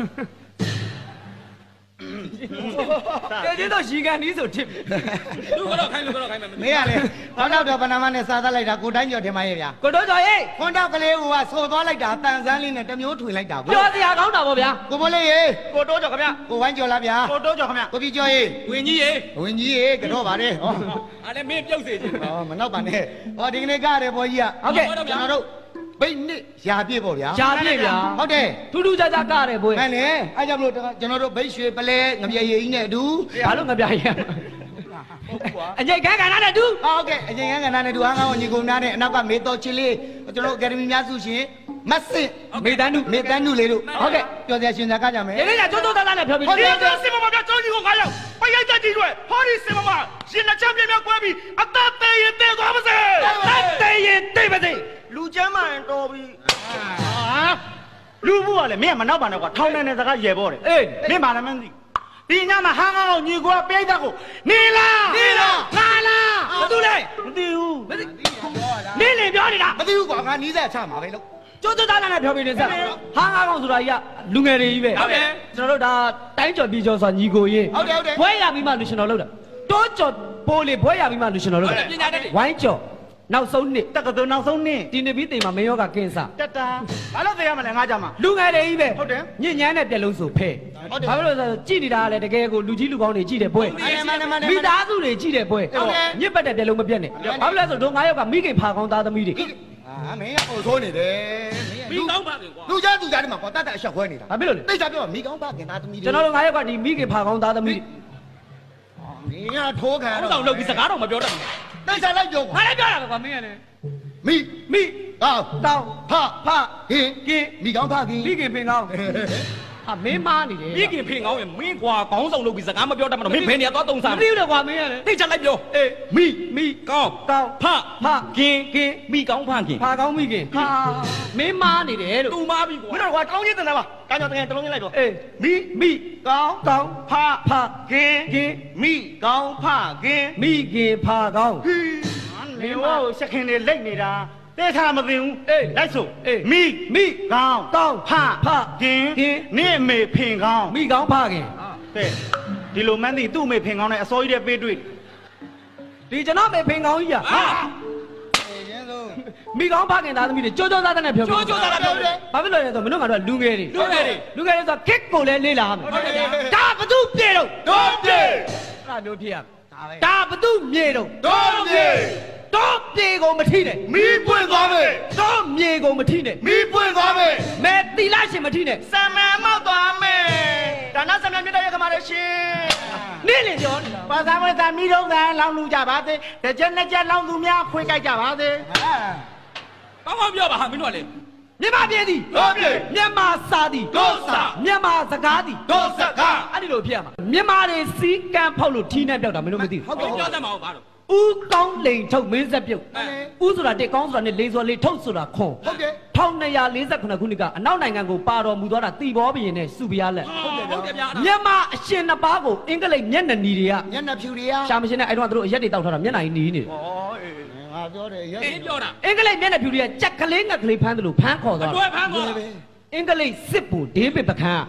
ကဲဒီတော့ရှီကန်နီးဆိုတစ်သူကတော့ခိုင်းလို့ကတော့ခိုင်းမယ်မင်းကလေခေါင်းတော့တော့ဗနာမနဲ့စားသားလိုက်တာကိုတိုင်းကျော်တင်မရဲ့ဗျာကိုတော့ကြော်ရေးခွန်းတော့ကလေးကဆိုသွားလိုက်တာတန်ဆန်းလေးနဲ့တမျိုးထွင်လိုက်တာကိုပြောစရာကောင်းတာပေါ့ဗျာကိုမိုးလေးရေကိုတိုးကြော့ခင်ဗျကိုဝိုင်းကျော်လားဗျာကိုတိုးကြော်ခင်ဗျကိုပြကျော်ရေဝင်ကြီးရေဝင်ကြီးရေကတော့ပါလေဟောအားလည်းမင်းပြုတ်စေချင်ဟောမနောက်ပါနဲ့ဟောဒီကနေ့ကရတယ်ဘောကြီးကဟုတ်ကဲ့ကျွန်တော်တို့ဘိတ်နစ်ရာပြည့်ပေါ့ဗျာရှားပြည့်ဗျာဟုတ်တယ်ထူးထူးခြားခြားကရတယ်ဘွေမှန်တယ်အဲကြောင့်မလို့ကျွန်တော်တို့ဘိတ်ရွှေပလဲငပြည့်ရည်ကြီးနဲ့အတူဘာလို့ငပြရရအညိတ်ခန်းကဏ္ဍနဲ့တူဟုတ်ကဲ့အရင်ကကနာနဲ့တူဟန်းကောင်းညီကုန်းသားနဲ့အနောက်ကမေတော်ချစ်လေးကျွန်တော်အကယ်ဒမီများစုရှင်မတ်စစ်မေတန်းတူမေတန်းနုလေးတို့ဟုတ်ကဲ့ပြောစရာရှင်စကားကြမယ်ဒီနေ့ကကျိုးကျိုးသားသားနဲ့ဖြောပြီးဒီကစင်မမပြကျောင်းကြီးကိုငါရောက်ပရိုက်တက်ကြီးတွေဟောဒီစင်မမရှင်လက်ချမ်းပြင်းပြကွဲပြီးအသက်သေးရင်တည်သွားပါစေတတ်တယ်ရင်တိတ်ပါစေလူချမ်းမှန်တော်ပြီဟာလူဘူးကလည်းမင်းကမနောက်ပါနဲ့ကွာထောင်းတဲ့စကားရေပေါ်တယ်အေးမင်းပါလည်းမသိဒီညမှာဟန်းကောင်းညီကွာပြိတ္တကိုနေလားနေလားငါလားဘာတူလဲမသိဘူးနေလေပြောနေတာမသိဘူးကွာငါနီးစက်ချမှာပဲလို့ကျိုးကျိုးသားသားနဲ့ဖြောပြီးနေစက်ဟာငါကောင်ဆိုတာကြီးကလူငယ်တွေကြီးပဲကျွန်တော်တို့ဒါတိုင်းကျော်ပြည်ကျော်ဆိုတာညီကိုရေးဘွဲရပြီးမှလူရှင်တော်လောက်တာတိုးကျော်ပိုးလေဘွဲရပြီးမှလူရှင်တော်လောက်တာပညာတတ်တယ်ဝိုင်းကျော်နောက်ဆုံးနှစ်တက္ကသိုလ်နောက်ဆုံးနှစ်ဒီနေ့ပြီးတိမ်မှာမင်းယောဂကင်းစားတက်တာဘာလို့သိရမလဲငါကြမှာလူငယ်တွေကြီးပဲဟုတ်တယ်ညဉ့်ညမ်းတဲ့ပြက်လုံးဆိုဖဲဟုတ်တယ်ဘာဖြစ်လို့လဲဆိုတော့ကြည်နေတာကလည်းတကယ်ကိုလူကြီးလူကောင်းတွေကြည်တယ်ပွဲအဲ့မနမနမိသားစုတွေကြည်တယ်ပွဲဟုတ်တယ်ညစ်ပတ်တဲ့ပြက်လုံးမပြတ်နဲ့ဘာဖြစ်လဲဆိုတော့တို့ငါးယောက်ကမိခင်ဖာကောင်းသားသမီးတွေအာမင်းကဟိုဆိုးနေတယ်မိကောင်းပါခင်ကွာလူကြားသူကြားတွေမှာပေါ်တတ်တဲ့အချက်ခွဲနေတာဘာဖြစ်လို့လဲတိတ်စားပြောမိကောင်းပါခင်သားသမီးတွေကျွန်တော်တို့ငါးယောက်ကဒီမိခင်ဖာကောင်းသားသမီးတွေမင်းကထိုးခံရဟောတော့ဆောင်လုပ်ပြီးစကားတော့မပြောတတ်ဘူးတိတ်စားလိုက်ပြောငါလည်းပြောတာပဲကွာမင်းကလည်းမိမိကောင်းတောင်းဖဖဟင်ကင်းမိကောင်းဖခင်မိခင်ပင်ကောင်းဟာမင်းမားနေတယ်မိခင်ဖင်ကောင်းရင်မင်းကွာခေါင်းဆောင်လုပ်ပြီးစကားမပြောတတ်မှတော့မင်းဘယ်နေရာသွားတုံးမစားသိဘူးလေကွာမင်းကလည်းသိချလိုက်ပြောအေးမိမိကောင်းတောင်းဖဖကင်းကင်းမိကောင်းဖခင်ဖာကောင်းမိခင်ဟာမင်းမားနေတယ်လို့တူမားပြီကွာမင်းတို့ကတလုံးချင်းတင်တာပါကာကြောင့်တကယ်တလုံးချင်းလိုက်တော့အေးမိမိကောင်းတောင်းဖဖကင်းကင်းမိကောင်းဖကင်းမိခင်ဖာကောင်းနေဝကိုစခင်တွေလိတ်နေတာတဲထားမသိဘူးအေးလိုက်ဆိုအေးမိမိကောင်းတောင်းဖဖကင်းကင်းနေအမေဖင်ကောင်းမိကောင်းဖခင်တဲ့ဒီလိုမှန်းသိသူ့အမေဖင်ကောင်းနဲ့အစိုးရတဲ့ပေးတွေ့ဒီကျွန်တော်မေဖင်ကောင်းကြီးอ่ะဟာရင်းဆုံးမိကောင်းဖခင်သားသမီးတွေကြိုးကြိုးသားသားနဲ့ပြောကြိုးကြိုးသားသားပြောတယ်ဘာဖြစ်လို့လဲဆိုတော့မင်းတို့ကတော့လူငယ်တွေလူငယ်တွေလူငယ်တွေဆိုခစ်ကိုလည်းလေးလာမယ်ဟုတ်တယ်ဗျာဒါဘသူပြေတော့တို့ပြေအဲ့ဒါမျိုးဖြစ်ရမယ်ဒါပဲဒါဘသူမြေတော့တို့ပြေတော့ပြေကိုမထိနဲ့မီးပွင့်သွားမယ်တော့မြေကိုမထိနဲ့မီးပွင့်သွားမယ်မဲတီလာရှင်မထိနဲ့ဆံမမောက်သွားမယ်ဒါနဆံမမြတ်တဲ့ရကမာလို့ရှင်နေ့လင်ပြောနေတာပါသာမသာမိတော့ကလောင်းလူကြပါသေးတစ်ချက်နှစ်ချက်လောင်းသူများခွေးကြိုက်ကြပါသေးကောင်းကောင်းပြောပါဟာမင်းတို့ကလေမြန်မာပြည်သည်တို့ပြေမြန်မာစာသည်တို့စာမြန်မာစကားသည်တို့စကားအဲ့ဒီလိုဖြစ်ရမှာမြန်မာတွေစီးကန်းဖောက်လို့ထီးနဲ့ပြောက်တာမင်းတို့မသိဘူးဟုတ်ကဲ့ပြောတတ်မှာဟုတ်ပါတော့ဦးကောင်းလိန်ထုတ်မင်းဆက်ပြုတ်အဲဦးဆိုတာတစ်ကောင်းဆိုတာနဲ့လေးစောလေးထုတ်ဆိုတာခွန်ဟုတ်တယ်တစ်ထောင်နှစ်ရာလေးဆယ်ခုနှစ်ခုနှစ်ကအနောက်နိုင်ငံကိုပါတော်မူသွားတာတီဘောဘရင်နဲ့စုပြားလက်ဟုတ်တယ်ဟုတ်တယ်ဗျာမြန်မာအရှင်နှစ်ပါးကိုအင်္ဂလိပ်မျက်နှာနီတွေကညနေဖြူတွေကရှာမရှင်နဲ့အဲ့တော့သူတို့အရက်တွေတောက်ထားတာမျက်နှာကြီးနီးနေတယ်ဩအေးငါပြောတယ်ရက်အေးပြောတာအင်္ဂလိပ်မျက်နှာဖြူတွေကကြက်ကလေးငက်ကလေးဖမ်းတယ်လို့ဖမ်းခေါ်သွားတွဲတာဖမ်းတော့အင်္ဂလိပ်စစ်ဘူဒေးဗစ်ပခန်း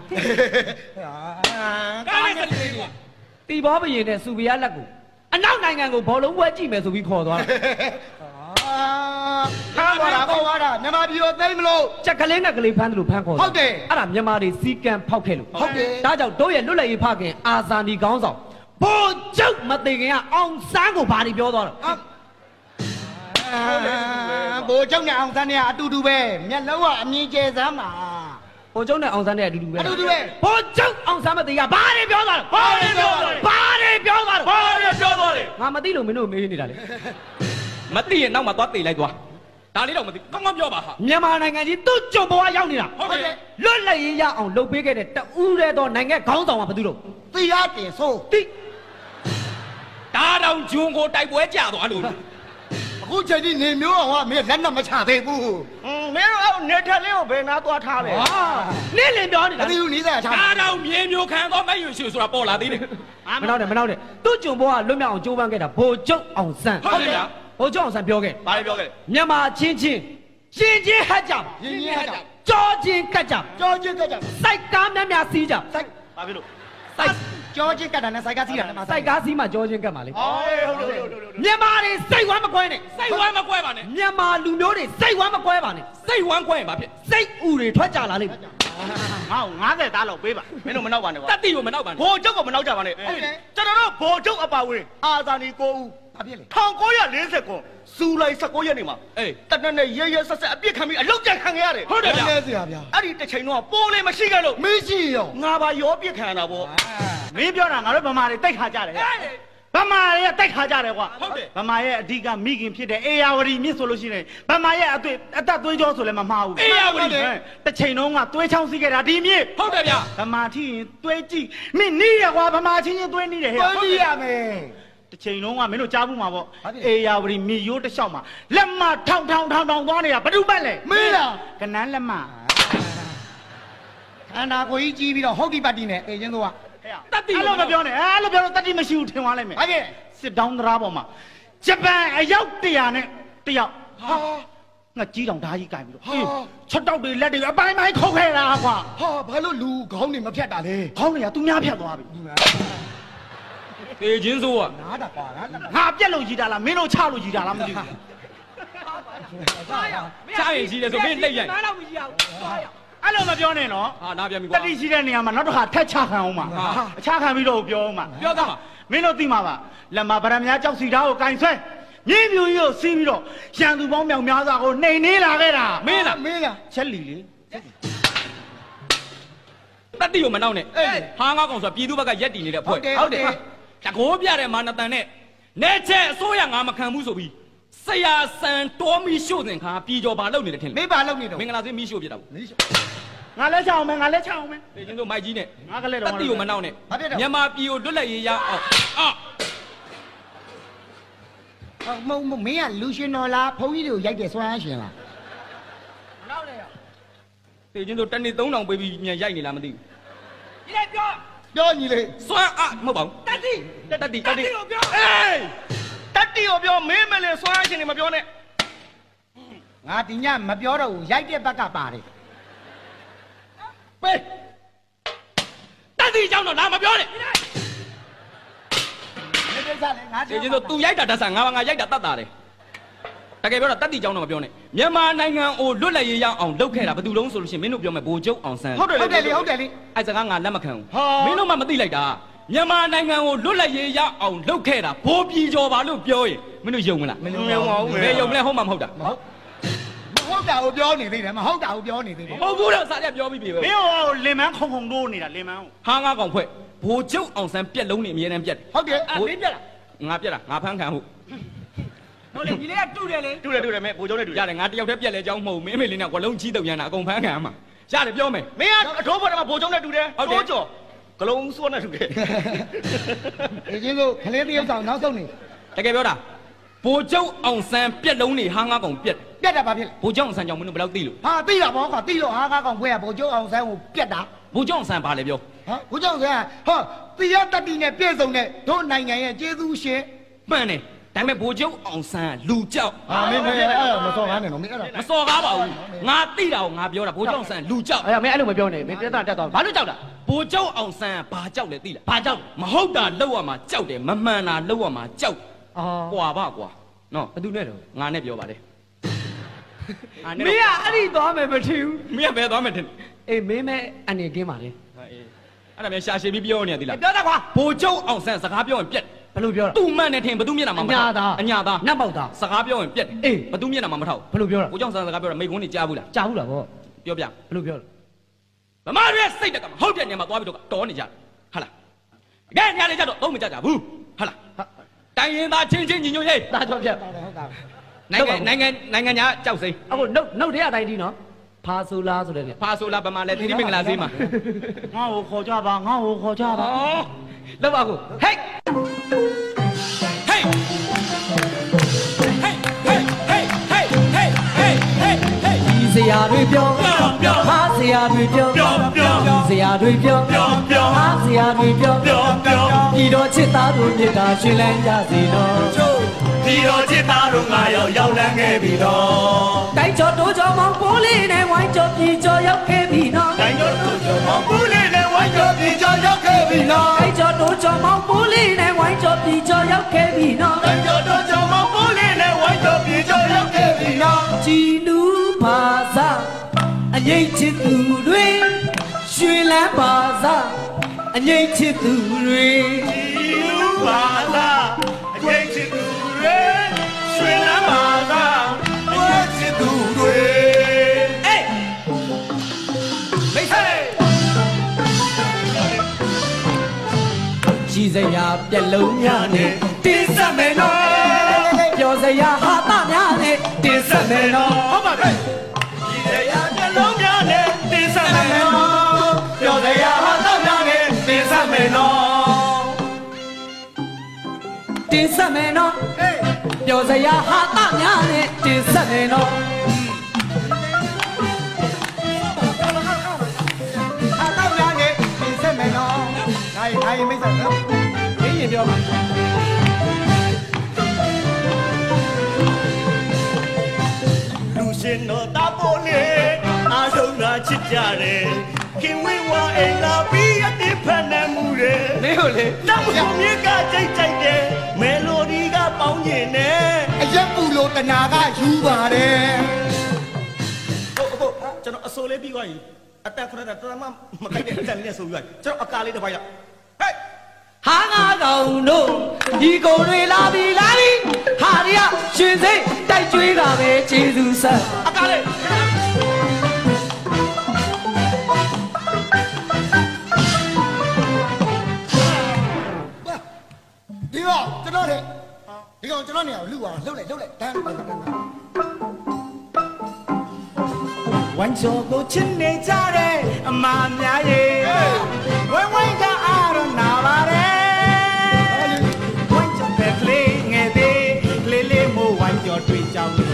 ကားနဲ့စလေးကတီဘောဘရင်နဲ့စုပြားလက်ကိုအနောက်နိုင်ငံကိုဘောလုံးပွဲကြည့်မယ်ဆိုပြီးခေါ်သွားတာဖမ်းသွားတာပေါ့ကွာဒါမြန်မာပြည်ကိုသိမလို့ချက်ကလေးနဲ့ကလေးဖမ်းတယ်လို့ဖမ်းခေါ်ဟုတ်တယ်အဲ့ဒါမြန်မာတွေစီကံဖောက်ခဲ့လို့ဟုတ်တယ်ဒါကြောင့်တို့ရဲ့လွတ်လပ်ရေးဖခင်အာဇာနည်ခေါင်းဆောင်ဘိုလ်ချုပ်မသိခင်ကအောင်ဆန်းကိုဘာတွေပြောသွားတော့ဘိုးကျောင်းနဲ့အောင်ဆန်းနဲ့အတူတူပဲမျက်လုံးကအမြင်ကျဲစမ်းပါဘိုလ်ချုပ်နဲ့အောင်ဆန်းနဲ့အတူတူပဲအတူတူပဲဘိုလ်ချုပ်အောင်ဆန်းမသိကဘာတွေပြောသွားတော့ဘာတွေပြောသွားလဲဘာတွေပြောသွားတော့ဘာတွေပြောသွားလဲငါမသိလို့မင်းတို့မေးနေတာလေမသိရင်နောက်မှသွားတေးလိုက်သွားဒါလေးတော့မသိကောင်းကောင်းပြောပါဟာမြန်မာနိုင်ငံကြီးသူ့ကြုံဘဝရောက်နေတာဟုတ်တယ်လွတ်လပ်ရေးရအောင်လုပ်ပေးခဲ့တဲ့တဦးရဲတော့နိုင်ငံခေါင်းဆောင်ကဘာလို့သိရတင်ဆိုးတိဒါတောင်ဂျွန်ကိုတိုက်ပွဲကြသွားလို့အခုချိန်ကြီးနေမျိုးအောင်ကမင်းလက်နက်မချသေးဘူးမင်းတို့အဲ့နေထက်လေးကိုဘယ်နာသွားထားလဲဟာနေ့လင်ပြောနေတာအတိဦးနီးစားချဒါတောင်မြေမျိုးခံတော့မဲ့ရွှေဆိုတာပေါ်လာသေးတယ်မနောက်နဲ့မနောက်နဲ့သူ့ကြုံဘဝလွတ်မြောက်အောင်ကြိုးပမ်းခဲ့တာဘိုလ်ချုပ်အောင်ဆန်းဟုတ်တယ်ဗျာဘိုလ်ချုပ်အောင်ဆန်းပြောခဲ့ဘာတွေပြောခဲ့လဲမြန်မာချင်းချင်းချင်းချင်းဟတ်ကြပါရင်းရင်းဟဲ့ကြောကြောချင်းကတ်ကြပါကြောချင်းကတ်ကြစိုက်ကားများများစီးကြစိုက်ဘာဖြစ်လို့စိုက်ကြောချင်းကတ်တာနဲ့စိုက်ကစီးတာနဲ့စိုက်ကားစီးမှကြောချင်းကတ်ပါလေဟောဟုတ်တယ်ဟုတ်တယ်ဟုတ်တယ်မြန်မာတွေစိတ်ဝမ်းမကွဲနဲ့စိတ်ဝမ်းမကွဲပါနဲ့မြန်မာလူမျိုးတွေစိတ်ဝမ်းမကွဲပါနဲ့စိတ်ဝမ်းကွဲရင်ဘာဖြစ်စိတ်ဥတွေထွက်ကြလာလိမ့်မယ်ငါ့ကိုငါးဆယ်သားလောက်ပေးပါမင်းတို့မနောက်ပါနဲ့ကွာတက်တီကိုမနောက်ပါနဲ့ဘိုလ်ချုပ်ကမနောက်ကြပါနဲ့ကျွန်တော်တို့ဘိုလ်ချုပ်အပါဝင်အာဇာနည်ကိုဦးဘာဖြစ်လဲ၁၉၄၀ကွန်ဇူလိုင်၁၉ရက်နေ့မှာအေးတနက်နဲ့ရဲရဲဆက်ဆက်အပြစ်ခံပြီးအလုတ်ကြခံခဲ့ရတယ်ဟုတ်တယ်ဗျာလဲစရာဗျာအဲ့ဒီတစ်ချိန်တော့ပိုးလေးမရှိခဲ့လို့မရှိရောငါပါရောပြစ်ခံရတာပေါ့မင်းပြောတာငါတို့ဗမာတွေတိုက်ခါကြတယ်ဗမာတွေကတိုက်ခါကြတယ်ကွာဟုတ်တယ်ဗမာရဲ့အဓိကမိခင်ဖြစ်တဲ့အေယာဝတီမြစ်ဆိုလို့ရှိရင်ဗမာရဲ့အတွေ့အသက်သွေးကြောဆိုလည်းမမှားဘူးအေယာဝတီတစ်ချိန်လုံးကသွေးချောင်းစီးခဲ့တာဒီမြစ်ဟုတ်တယ်ဗျာဗမာထီရင်သွေးကြည့်မင်းနီးရကွာဗမာချင်းချင်းသွေးနီးတယ်ဟဲ့သွေးကြည့်ရမယ်တစ်ချိန်လုံးကမင်းတို့ကြားဘူးမှာပေါ့ဘာဖြစ်လဲအေယာဝတီမြေရိုးတစ်လျှောက်မှာလက်မထောင်ထောင်ထောင်ထောင်သွားနေတာဘာလို့ပတ်လဲမင်းလားကနန်းလက်မခန္ဓာကိုယ်ကြီးကြီးပြီးတော့ဟုတ်ဒီပတ်တီနဲ့အေချင်းတို့ကတက်တီအဲ့လိုမပြောနဲ့အဲ့လိုပြောတော့တတိမရှိဘူးထင်သွားလိုက်မယ်ဘာဖြစ်စစ်တောင်းတရားပေါ်မှာဂျပန်အယောက်တရာနဲ့တယောက်ဟာငါကြီးတောင်ဓာကြီးကင်ပြီးတော့ဟာအေးချက်တောက်တွေလက်တွေအပိုင်းပိုင်းခုတ်ခဲ့တာကွာဟာဘာလို့လူခေါင်းနေမဖြတ်တာလဲခေါင်းတွေကသူများဖြတ်သွားပြီတေချင်းစိုးอ่ะနားတာကွာနားတာငါပြက်လို့ကြီးတာလားမင်းတို့ချလို့ကြီးတာလားမသိဘူးချရင်ကြီးတယ်ဆိုမင်းလက်ရိုက်နားတော့မရှိရဘူးသွားရအဲ့လိုမပြောနဲ့နော်ဟာနားပြန်ပြီတကွာတိရှိတဲ့နေရာမှာနောက်တစ်ခါထက်ချခံအောင်ပါဟာအချခံပြီးတော့ပြောအောင်ပါပြောသားမှာမင်းတို့သိမှာပါလက်မဗရမများကြောက်စီသားကိုကင်ဆွဲမြင်းမြူကြီးကိုစီးပြီးတော့ရန်သူပေါင်းမြောင်များစွာကိုနှိမ်နှင်းလာခဲ့တာမင်းလားမင်းလားချက်လီလေတက်တီကိုမနောက်နဲ့ဟာငါကောင်ဆိုတာပြည်သူဘက်ကရက်တည်နေတဲ့ဖွဲ့ဟုတ်တယ်တကိုးပြတဲ့မာနတန်နဲ့နေချက်အစိုးရငါမခံဘူးဆိုပြီးဆရာစံတော်မီရှို့စင်ခါပြည်ကျော်ဘာလုပ်နေတယ်ထင်မလဲင်းပါလုပ်နေတော့မင်္ဂလာစင်းမီရှို့ပြတာဘူးငါလက်ချအောင်မယ်ငါလက်ချအောင်မယ်တေချင်းတို့မိုက်ကြီးနဲ့ငါကလေးတတော့က်တီကိုမနောက်နဲ့ဘာဖြစ်တော့မြန်မာပြည်ကိုလွတ်လပ်ရေးရအောင်အာမဟုတ်မဟုတ်မင်းကလူရှင်တော်လားဘုန်းကြီးတွေကိုရိုက်တယ်ဆွမ်းအားရှင်လားတေချင်းတို့တနေ့သုံးတောင်ပေးပြီးမြန်ရိုက်နေလားမသိဘူးဒီလိုက်ပြောပြောညီလေးစွမ်းအာမဟုတ်ပါဘူးတက်တိတက်တီတတက်က်တီတိကိုပြောအေးတက်တီကိုပြောမင်းမလေးစွမ်းရှင်နေမပြောနဲ့ငါဒီညမပြောတော့ဘူးရိုက်တဲ့ဘက်ကပါတယ်ပေးတက်တီကြောင့်တော့လာမပြောနဲ့ဒီကိစ္စလေငါတေချင်းတို့သူရိုက်တာတက်ဆန်ငါငါရိုက်တာတတ်တာတယ်တကယ်ပြောတာတက်တီကြောင့်တော့မပြောနဲ့မြန်မာနိုင်ငံကိုလွတ်လပ်ရေးရအောင်လုပ်ခဲ့တာဘယ်သူလုံးဆိုလို့ရှိရင်မင်းတို့ပြောမယ်ဗိုလ်ချုပ်အောင်ဆန်းဟုတ်တယ်လေဟုတ်တယ်လေအဲ့စကားငါလက်မခံဘူးဟာမင်းတို့မှမသိလိုက်တာမြန်မာနိုင်ငံကိုလွတ်လပ်ရေးရအောင်လုပ်ခဲ့တာဘိုးပြည်ကျော်ပါလို့ပြောရင်မင်းတို့ယုံမလားမယုံပါဘူးဘယ်ယုံမလဲဟုတ်မှမဟုတ်တာမဟုတ်မဟုတ်တာကိုပြောနေသေးတယ်မဟုတ်တာကိုပြောနေသေးတယ်ဟုတ်ဘူးတော့စာရက်ပြောပြီးပြီပဲမင်းဟိုလင်မန်းခုံခုံတိုးနေတာလင်မန်းဟာငါကောင်ဖွဲ့ဘိုလ်ချုပ်အောင်ဆန်းပြက်လုံးနေအမြဲတမ်းပြက်တယ်ဟုတ်တယ်အဲ့မင်းပြက်လားငါပြက်တာငါဖမ်းခံဟုတ်ဟုတ်လေဒီလေးကတူတယ်လေတူတယ်တူတယ်မင်းဘိုလ်ချုပ်နဲ့တူတယ်ရတယ်ငါတယောက်တည်းပြက်လဲကြောင်းမဟုတ်ဘူးမင်းအမေလေးနဲ့ကွာလုံးကြီးတုံရန်တာအကုန်ဖမ်းခံရမှာရတယ်ပြောမယ်မင်းကအထိုးပေါ်မှာဘိုလ်ချုပ်နဲ့တူတယ်တိုးကျော်ဂလုံးစွန်းနဲ့တူတယ်ဒီချင်းကိုခလေးတယောက်ဆောင်နောက်ဆုံးနေတကယ်ပြောတာဘိုလ်ချုပ်အောင်ဆန်းပြက်လုံးနေဟာငါကောင်ပြက်ပြတ်တာဘာဖြစ်လဲဘိုလ်ချုပ်အောင်ဆန်းကြောင့်မင်းတို့ဘယ်လောက်သိလို့ဟာသိတာပေါ့ကွာသိလို့ဟာကားကောင်ခွဲရဘိုလ်ချုပ်အောင်ဆန်းကိုပြတ်တာဘိုလ်ချုပ်အောင်ဆန်းဘာလဲပြောဟာဘိုလ်ချုပ်အောင်ဆန်းဟောတိရတတိနဲ့ပြည့်စုံတဲ့တို့နိုင်ငံရဲ့ကျေးဇူးရှင်မှန်တယ်ဒါပေမဲ့ဗိုလ်ချုပ်အောင်ဆန်းလူကြောက်ဟာမင်းမင်းအဲ့ဒါမစော်ကားနဲ့နော်မင်းအဲ့ဒါမစော်ကားပါဘူးငါသိတာကိုငါပြောတာဗိုလ်ချုပ်အောင်ဆန်းလူကြောက်အဲ့မင်းအဲ့လိုမပြောနဲ့မင်းတက်တာတက်သွားဘာလို့ကြောက်တာဗိုလ်ချုပ်အောင်ဆန်းဘာကြောက်လဲသိလားဘာကြောက်မဟုတ်တာလောက်ရမှာကြောက်တယ်မမှန်တာလောက်ရမှာကြောက်အော်ကွာပါကွာနော်ဘယ်သူနဲ့တော့ငါနဲ့ပြောပါတယ်မင်းကအဲ့ဒီသွားမယ်မထင်ဘူးမင်းကဘယ်သွားမယ်တင်အေးမင်းမဲအနေကင်းပါလေအဲ့ဒါမြန်ရှာရှည်ပြီးပြောနေရသေးလားပြောတာကွာဘိုလ်ချုပ်အောင်ဆန်းစကားပြောရင်ပြက်ဘယ်လိုပြောတာသူ့မှန်နဲ့ထင်ဘသူမျက်နှာမှာမအညာသားအညာသားနတ်ပေါက်သားစကားပြောရင်ပြက်အေးဘသူမျက်နှာမှာမထောက်ဘယ်လိုပြောတာဘိုလ်ချုပ်အောင်ဆန်းစကားပြောတာမိကုန်းနေကြားဘူးလားကြားဘူးလားဗောပြောပြဘယ်လိုပြောတာဗမာတွေစိတ်တက်ကမဟုတ်တဲ့နေရာမှာသွားပြီးတော့တော်နေကြဟာလားတကယ်ညာနေကြတော့သုံးမကြကြဘူးဟာလားတိုင်းရင်သားချင်းချင်းညီညွတ်ရေးတာကြောပြတ်နိုင်ငံနိုင်ငံနိုင်ငံညာကြောက်စိမ့်အခုနှုတ်နှုတ်တဲ့အတိုင်းဒီနော်ဖာဆိုလားဆိုတဲ့နေဖာဆိုလာဗမာလဲတိတိမင်္ဂလာဈေးမှာငါ့ကိုခေါ်ကြပါငါ့ကိုခေါ်ကြပါလောက်ပါကိုဟဲ့ဟေးဟေးဟေးဟေးဟေးဟေးဟေးဟေးဟေးဒီစရာတွေပြောဟာစရာတွေပြောဒီစရာတွေပြောဟာစရာတွေပြောဒီတော့ချစ်သားတို့မြတ်တာရှင်လန်းကြစီတော့ဒီတော့ချစ်သားတို့ငါရောက်ရောက်လန်းခဲ့ပြီတော့တိုက်ကျော်တိုးကျော်မောင်ပိုးလေးနဲ့ဝိုင်းကျော်ပြည်ကျော်ရောက်ခဲ့ပြီနော်တိုင်းတို့တို့ကြောင့်မဘူးလေးနဲ့ဝိုင်းကြောပြေချောရောက်ခဲ့ပြီနော်တိုက်ကျော်တိုးကျော်မောင်ပိုးလေးနဲ့ဝိုင်းကျော်ပြည်ကျော်ရောက်ခဲ့ပြီနော်တိုင်းတို့တို့ကြောင့်မဘူးလေးနဲ့ဝိုင်းကြောပြေချောရောက်ခဲ့ပြီနော်ကြည်နူးပါစားအငိတ်ချစ်သူတွေရွှေလန်းပါစားအငိတ်ချစ်သူတွေဒီလူပါလားအရေးချစ်သူတွေရွှေလမ်းပါလားအရေးချစ်သူတွေအေးမိတ်ဆွေရှိစရာပြက်လုံးများနဲ့တင်းစက်မယ်နော်ပြောစရာဟာတများနဲ့တင်းစက်မယ်နော်ဟုတ်ပါပြီဒီတရားမျက်လုံးများနဲ့တင်ဆက်မယ်နော်ပြောတရားဟာတော့များနဲ့တင်ဆက်မယ်နော်တင်းစက်မယ်နော်ပြောစရာဟာတများနဲ့တင်းစက်မယ်နော်အားတော့များနဲ့ပြင်ဆက်မယ်နော်နိုင်နိုင်မိတ်ဆက်နော်ရင်းရင်ပြောပါလူရှင်တော်တာပေါ်လေအားလုံးကချစ်ကြတယ်ခင်ဝေးဝါအိမ်လာပြီးအတိဖန်နေမှုတယ်မင်းတို့လေတောင်ကိုမြစ်ကကြိတ်ကြိုက်တယ်မယ်လိုဒီကပေါင်းကျင်တယ်အရက်ပူလို့တနာကယူပါတယ်ဟုတ်ဟုတ်ကျွန်တော်အစိုးလေးပြီးသွားပြီအတက်ခရတာတမမခိုက်တဲ့အတက်လေးနဲ့ဆိုပြီးသွားကျွန်တော်အကာလေးတစ်ပိုက်ရဟဲ့ဟာငါကောင်တို့ဒီကိုယ်တွေလာပြီလာပြီဟာရီကရှင်စိတ်တိုက်ကျွေးတာပဲကျေးဇူးဆက်အကာလေးဒီတော့ကျွန်တော်လေဒီကောင်ကျွန်တော်နေရာလူပါလှုပ်လိုက်လှုပ်လိုက်တန်းတန်းတန်းဝမ်းချောကိုချစ်နေကြတယ်အမများရေဝိုင်းဝိုင်းကအားရနာပါတယ်ဝမ်းချောတဲ့ကလေးငယ်သေးလေးလေးမို့ဝမ်းချောတွေ့ကြောင်း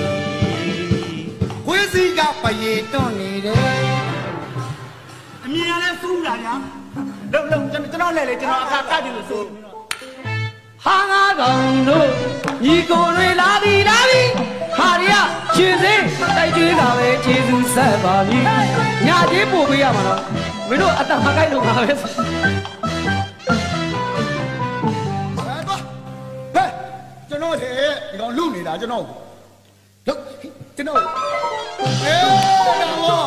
ခွေးစီကပရေတွန့်နေတယ်အမြင်ရလဲစူးလာညာလုံလုံကျွန်တော်လဲလေကျွန်တော်အခါကကြည့်လို့ဆိုဟာငါကောင်တို့ညီကိုယ်တွေလာပြီလာပြီဟာရီကရှင်စိတ်တိုက်ကျွေးတာပဲကျေးဇူးဆက်ပါပြီညာကြီးပို့ပေးရမှာနော်မင်းတို့အတမကိုက်လို့ငါပဲဟဲ့ကျွန်တော်လေဒီကောင်လူနေတာကျွန်တော်လုတ်ကျွန်တော်အေးတော့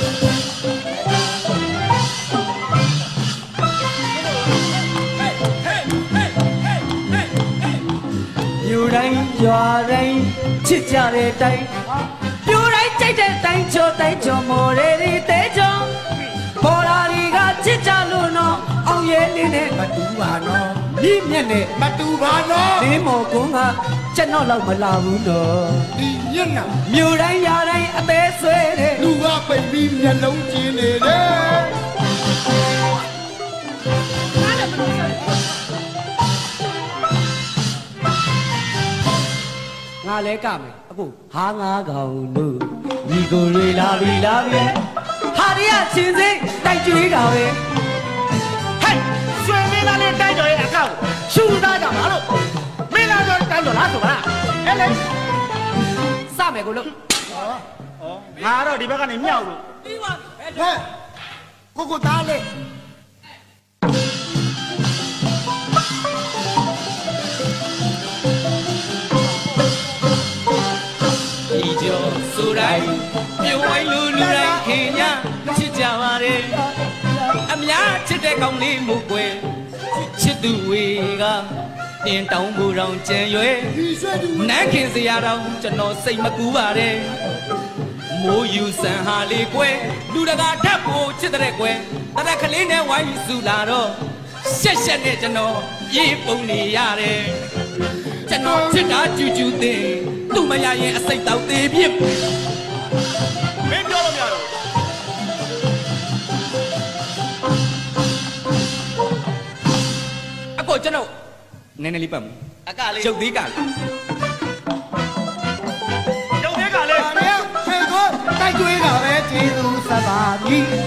ယူတိုင်းရွာတိုင်းချစ်ကြတဲ့တိုင်းပြိုတိုင်းကြိုက်တဲ့တိုင်းချောတိုင်းချောမော်ရဲတွေတဲချောပေါ်လာတွေကချစ်ကြလို့နော်အောင်ရဲလေးနဲ့မတူပါနော်မိမျက်နဲ့မတူပါနော်လင်းမော်ကုန်းကကျွန်တော်တော့မလာဘူးတော့ဒီညက်နာမြို့တိုင်းရာတိုင်းအသေးဆွဲတဲ့လူကပိတ်ပြီးမျက်လုံးကျင်းနေတယ်ငါလဲကမယ်အခုဟာငါကောင်တို့ညီကိုတွေလာပြီလာပြီဟာရီကရှင်စိတ်တိုက်ကျွေးတာပဲဟဲ့ဆွေမင်းသားလေးတိုက်တော်ရဲ့အကောက်ရှူသားကြပါလို့မင်းသားတော်တိုက်တော်လားဆိုပါလားအဲ့လေစမယ်ကိုလို့ငါတော့ဒီဘက်ကနေမြောက်လို့ဟဲ့ကိုကိုသားလေးဒီကျော်စကိုယ်တိုင်မြို့ဝိုင်းလူလူတိုင်းခင်ညာချစ်ကြပါလေအများချစ်တဲ့ကောင်းလေးမို့ကွယ်ချစ်သူတွေကတင်တောင်းဖို့တောင်ကြံရွယ်နန်းခင်စရာတောင်ကျွန်တော်စိတ်မကူပါနဲ့မိုးယူဆန်ဟာလေးကွယ်လူတကာဓာတ်ဖို့ချစ်တဲ့ကွယ်တရက်ကလေးနဲ့ဝိုင်းစုလာတော့ရှက်ရှက်နဲ့ကျွန်တော်ပြေးပုံနေရတယ်ကျွန်တော်ချစ်တာကျူးကျူးသိသူ့မရရင်အစိတ်တောက်သေးပြစ်မင်းပြောလို့မရတော့အကိုကျွန်တော်နည်းနည်းလေးပတ်မှုအကလေးရုပ်သေးကလေးရုပ်သေးကလေး။ဒါနဲ့ဖေကိုတိုက်ကျွေးတာပဲကျေးဇူးဆက်ပါပြီ။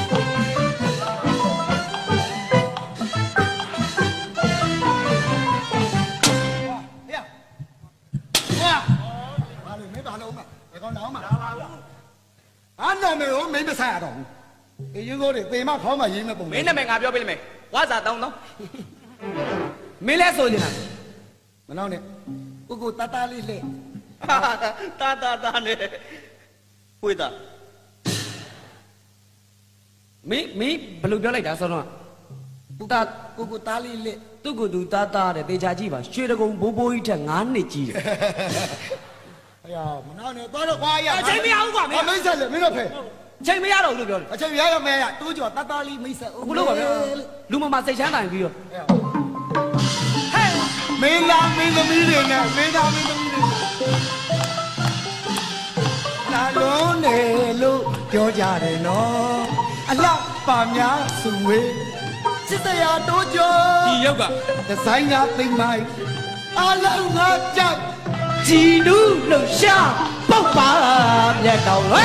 အဲ့နာမည်ကိုမင်းမဆိုင်ရတော့ဘူး။အေးရင်ကိုတွေပေမခေါင်းမရေးမဲ့ပုံမင်းနာမည်ငါပြောပေးလိမ့်မယ်ဝါစာတောင်းတော့မင်းလဲဆိုနေတာမနောက်နဲ့ကိုကိုတတလေးလှဲ့တာတာတာနဲ့ဝိတာမင်းမင်းဘယ်လိုပြောလိုက်တာဆိုတော့တာကိုကိုသားလေးလှဲ့သူ့ကိုယ်သူတာတာတဲ့တေချာကြည့်ပါရွှေတကုံဘိုးဘိုးကြီးထက်ငါးနှစ်ကြီးတယ်哎呀，我那呢，到了花呀！ ချိန်မရဘူးကွာမင်း没事了，没得赔。 ချိန်မရတော့ဘူးလို့ပြောတယ်而且原来没呀，都叫大大力没事。 အခုလို့ပါဗျာလူမမစိတ်ချမ်းသာပြီးတော့没拉没个没人呢，没拉没个没人。那龙呢路叫家的喏，啊拉把面送回，这个呀多久？ ဒီရုပ်က这三呀对麦，啊老我家。 ကြည်နူးလှူရှာပုတ်ပါမြတ်တော်ဝဲ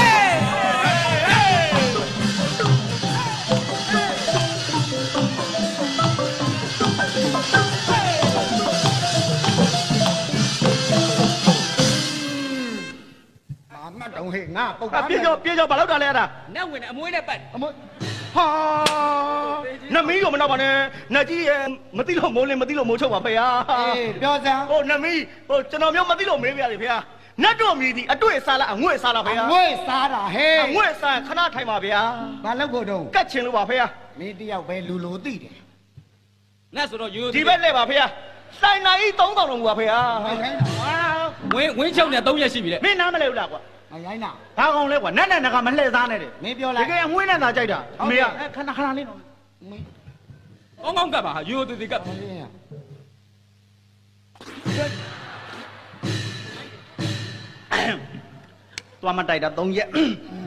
မတ်တော်ဟဲ့ငါပုတ်အပြေကျော်ပြေကျော်ဘာလို့တာလဲအဲ့ဒါနတ်ဝင်နဲ့အမွေးနဲ့ပတ်အမဟာနမီးရောမနောက်ပါနဲ့နတ်ကြီးရဲ့မသိလို့မိုးလင်းမသိလို့မိုးချုပ်ပါဖေဟာအေးပြောစမ်းဟိုနမီးဟိုကျွန်တော်မျိုးမသိလို့မေးပြရတယ်ဖေဟာနတ်တော်မြည်ဒီအတွေ့စားလားအငွေ့စားလားဖေဟာအငွေ့စားတာဟဲ့အငွေ့စားခဏထိုင်ပါဗျာဘာလုပ်ဖို့တော့ကတ်ချင်လို့ပါဖေဟာမင်းတယောက်ပဲလူလိုသိတယ်နတ်ဆိုတော့ရိုးဒီဘက်လဲပါဖေဟာစိုင်နိုင်သုံးတောင်လုံးကဖေဟာမရိုင်းဝင်းဝင်းချုပ်နဲ့သုံးရက်ရှိပြီလေမင်းနားမလဲဘူးလားကွာမရိုင်းတာဘာကောင်လဲကွာနတ်နဲ့နကမလှည့်စားနဲ့တဲ့မင်းပြောတလိုက်ကယ်အငွေးနဲ့သာကြိုက်တာအမေကအဲခဏခဏလေးနော်မင်းကောင်းကောင်းကပ်ပါဟာရိုးသေးသေးကပ်မင်းရသွားမတိုက်တာသုံးရက်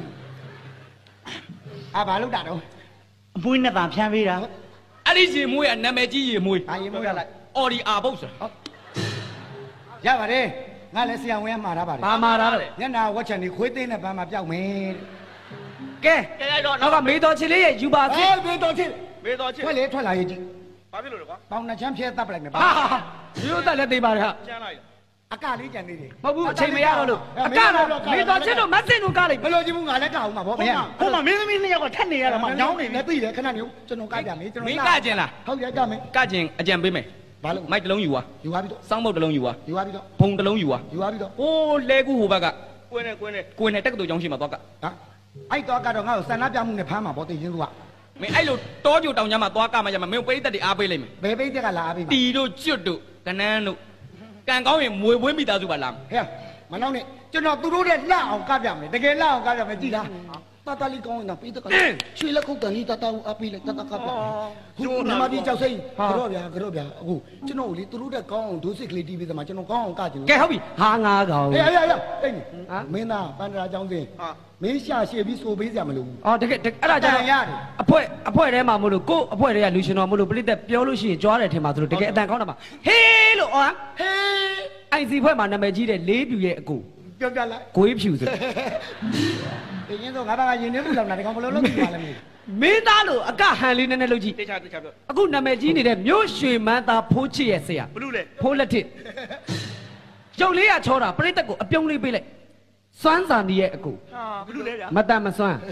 အာဘာလုပ်တာတော့အမွေးနဲ့သာဖြန်းပေးတာအဲ့ဒီရေမွေးကနာမည်ကြီးရေမွေးဘာရင်မို့ရလိုက်အော်ဒီအာဘုတ်ဆိုတာရပါတယ်ငါလည်းဆရာဝန်ကမှားထားပါတယ်ဘာမာတာလဲညနာဝက်ချန်ဒီခွေးသိန်းနဲ့ပန်းမှာပျောက်မယ်ကဲကဲလိုက်တော့နောက်ကမေးတော်ချင်လေးရဲ့ယူပါအေးဖြစ်ဘေးတော်ချင်းမေးတော့ချစ်ထွက်လေထွက်လာရေးကြည့်ဘာဖြစ်လို့လဲကွာပေါင်နှချမ်းဖြဲတတ်ပလိုက်မယ်ဟာရိုးတက်လက်သေးပါတယ်ဟာကျန်းလိုက်အကလေးကြံသေးတယ်မဟုတ်ဘူးအချိန်မရတော့လို့အကတော့မေးတော်ချင်တော့မဆင်ကိုကားလိုက်ဘယ်လိုကြည့်ဘူးငါလည်းကအောင်မှာဗောဗျာဟိုမှာမင်းသမီးနှစ်ယောက်ကထက်နေရတာမှညောင်းနေလည်းသိတယ်ခဏနေကျွန်တော်ကပြမယ်ကျွန်တော်မင်းကကျင်လားဟုတ်ရကြမယ်ကကျင်အကြံပေးမယ်ဘာလို့မိုက်တစ်လုံးယူပါယူသွားပြီတော့စောင်းမုတ်တစ်လုံးယူပါယူသွားပြီတော့ဘုံတစ်လုံးယူပါယူသွားပြီတော့အိုးလဲကူဟိုဘက်ကကွင်းနေကွင်းနေကိုယ်နဲ့တက္ကသိုလ်ကျောင်းရှိမှာသွားကဟာအဲ့တော့ကတော့ငါ့ကိုဆန္ဒပြမှုနဲ့ဖမ်းမှာဗောသိရင်သူကမင်းအဲ့လိုတောကြိုတောင်ကြားမှာသွားကမှရမှာမင်းပိဋကတ်တွေအားပေးလိုက်မယ်ဘယ်ပိတ်တက်ကလာအားပေးမှာတီတို့ကျွတ်တို့ကနန်းတို့ကံကောင်းရင်မွေပွေးမိသားစုပါလာမယ်ဟဲ့မနောက်နဲ့ကျွန်တော်သူတို့တဲ့လက်အောင်ကပြမယ်တကယ်လက်အောင်ကပြမယ်ကြည်လားတတလေးကောင်းရင်တော့ပိတ်တက်ကရွှေလက်ခုတ်တန်လေးတတဦးအားပေးလိုက်တတကပြဟုတ်နမပြေကြောက်စိမ့်ကြော့ဗျာကြော့ဗျာအခုကျွန်တော်လေသူတို့တဲ့ကောင်းအောင်ဒုစစ်ကလေးတီးပြီးသမားကျွန်တော်ကောင်းအောင်ကကြည့်ကဲဟုတ်ပြီဟာငါကောင်ဟေးဟေးဟေးတိတ်နေမင်းသားပန္ဒရာကျောင်းစင်မင်းရှာရှေ့ပြီးဆိုပေးစရာမလိုဘူးအော်တကယ်အဲ့ဒါကြောင့်အဖွဲအဖွဲထဲမှာမလို့ကို့အဖွဲထဲကလူရှင်တော်မလို့ပြိတက်ပြောလို့ရှိရင်ကြွားတယ်ထင်ပါသူတို့တကယ်အတန်ကောင်းတာပါဟေးလို့အော်ဟေးအိုင်စီဖွဲမှာနာမည်ကြီးတဲ့လေးပြူရဲ့အကူပြောပြလိုက်ကိုေးဖြူဆိုဒီရင်တော့ငါဘာကရင်နေဘူးလောက်လာဒီကောင်ဘယ်လိုလုပ်ကြည့်ပါလဲမင်းမင်းသားလို့အကဟန်လေးနည်းနည်းလုပ်ကြည့်တေချာတေချာပြောအခုနာမည်ကြီးနေတဲ့မြို့ရွှေမန်းသားဖိုးချစ်ရဲ့ဆရာဘလူးလေဖိုးလက်ထစ်ရုပ်လေးကချောတာပြိတက်ကိုအပြုံးလေးပေးလိုက်စွမ်းစာနီရဲ့အကူဟာဘလူးလေဗျာမတန်မစွမ်း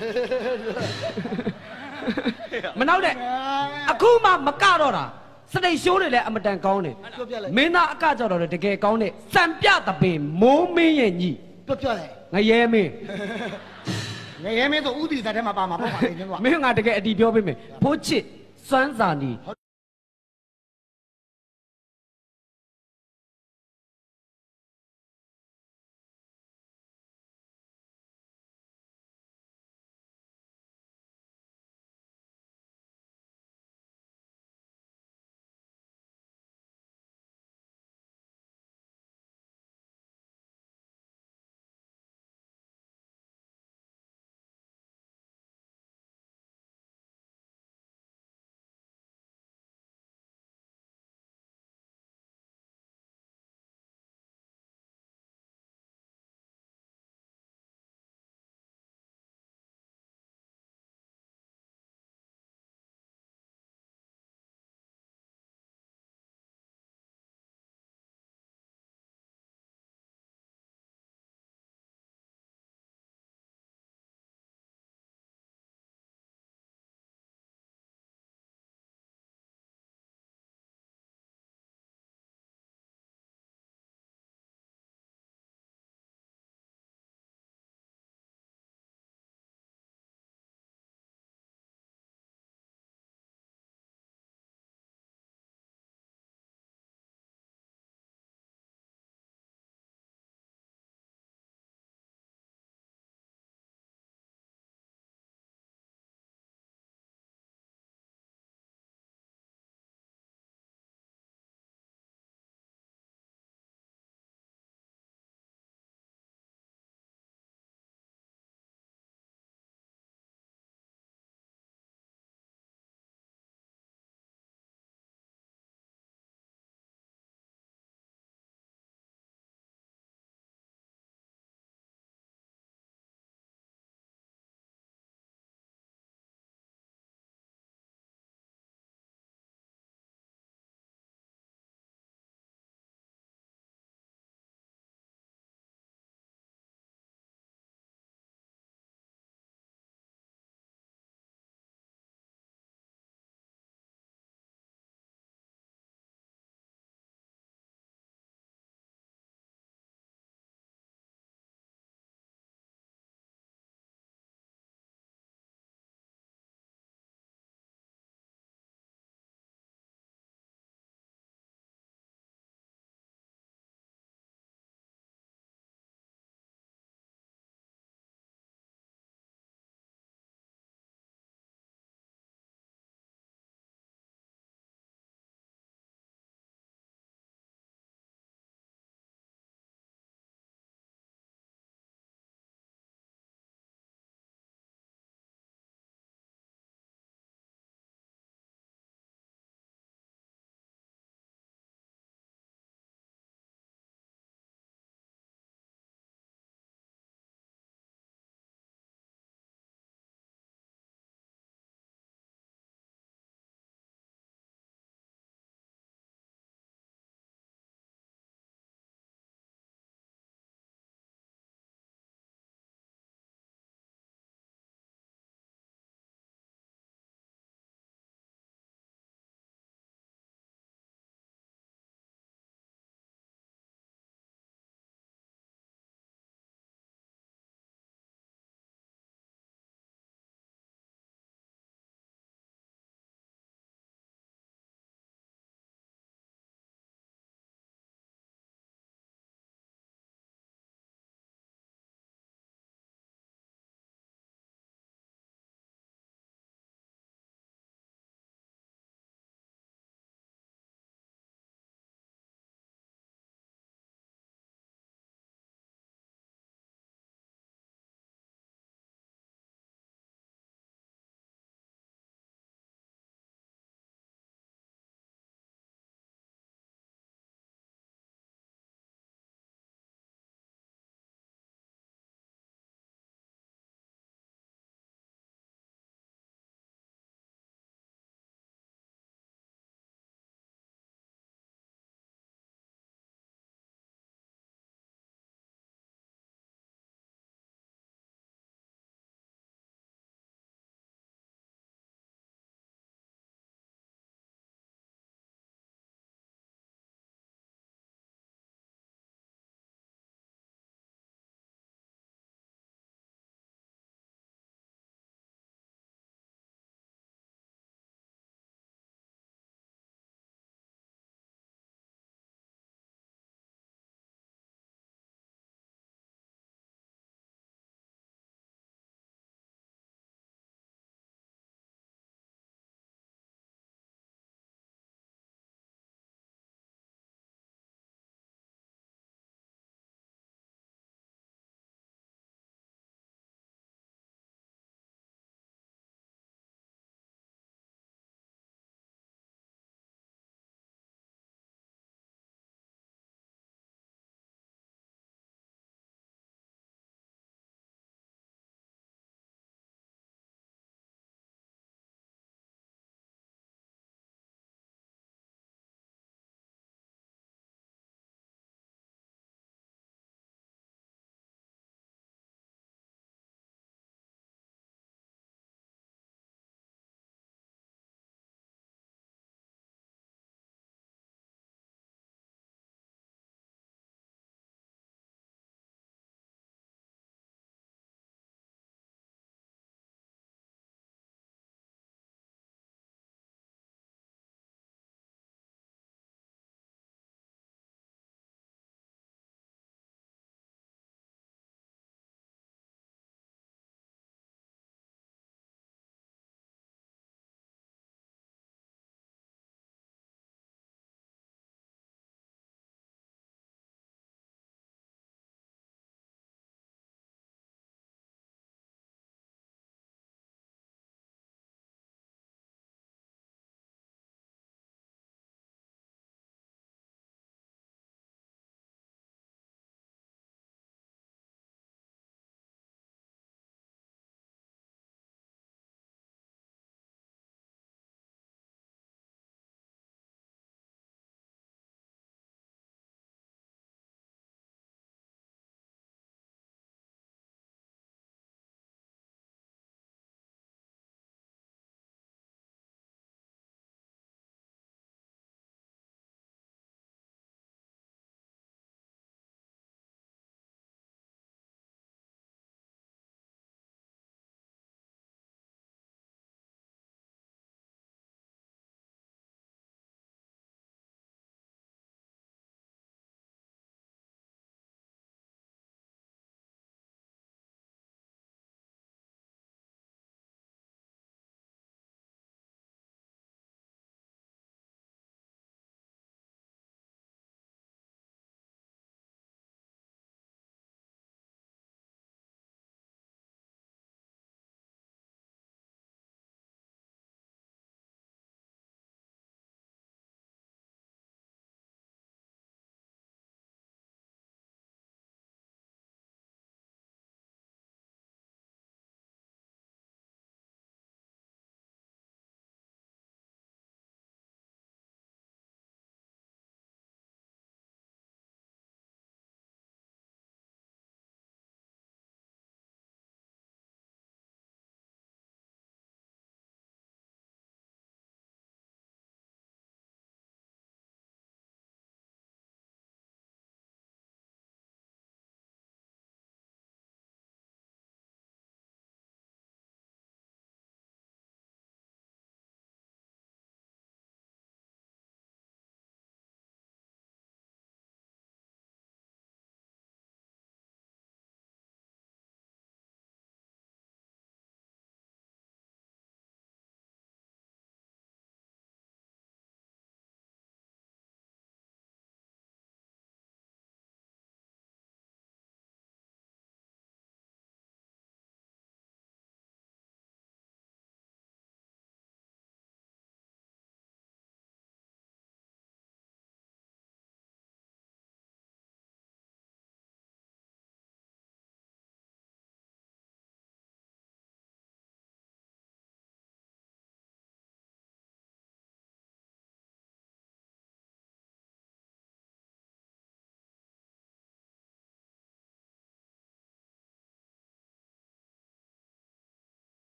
မနောက်တဲ့အခုမှမကတော့တာစတိတ်ရှိုးတွေလည်းအမတန်ကောင်းတယ်ပြောပြလိုက်မင်းသားအကကြောက်တော့တကယ်ကောင်းတဲ့စံပြတပင်မိုးမင်းရဲ့ညီပြောပြောတယ်ငရဲမင်းငရဲမင်းဆိုဥတီဇာတ်ထဲမှာပါမှာပေါ့ပါလေကွာမင်းငါတကယ်အတီပြောပေးမယ်ဖိုးချစ်စွမ်းစာနီ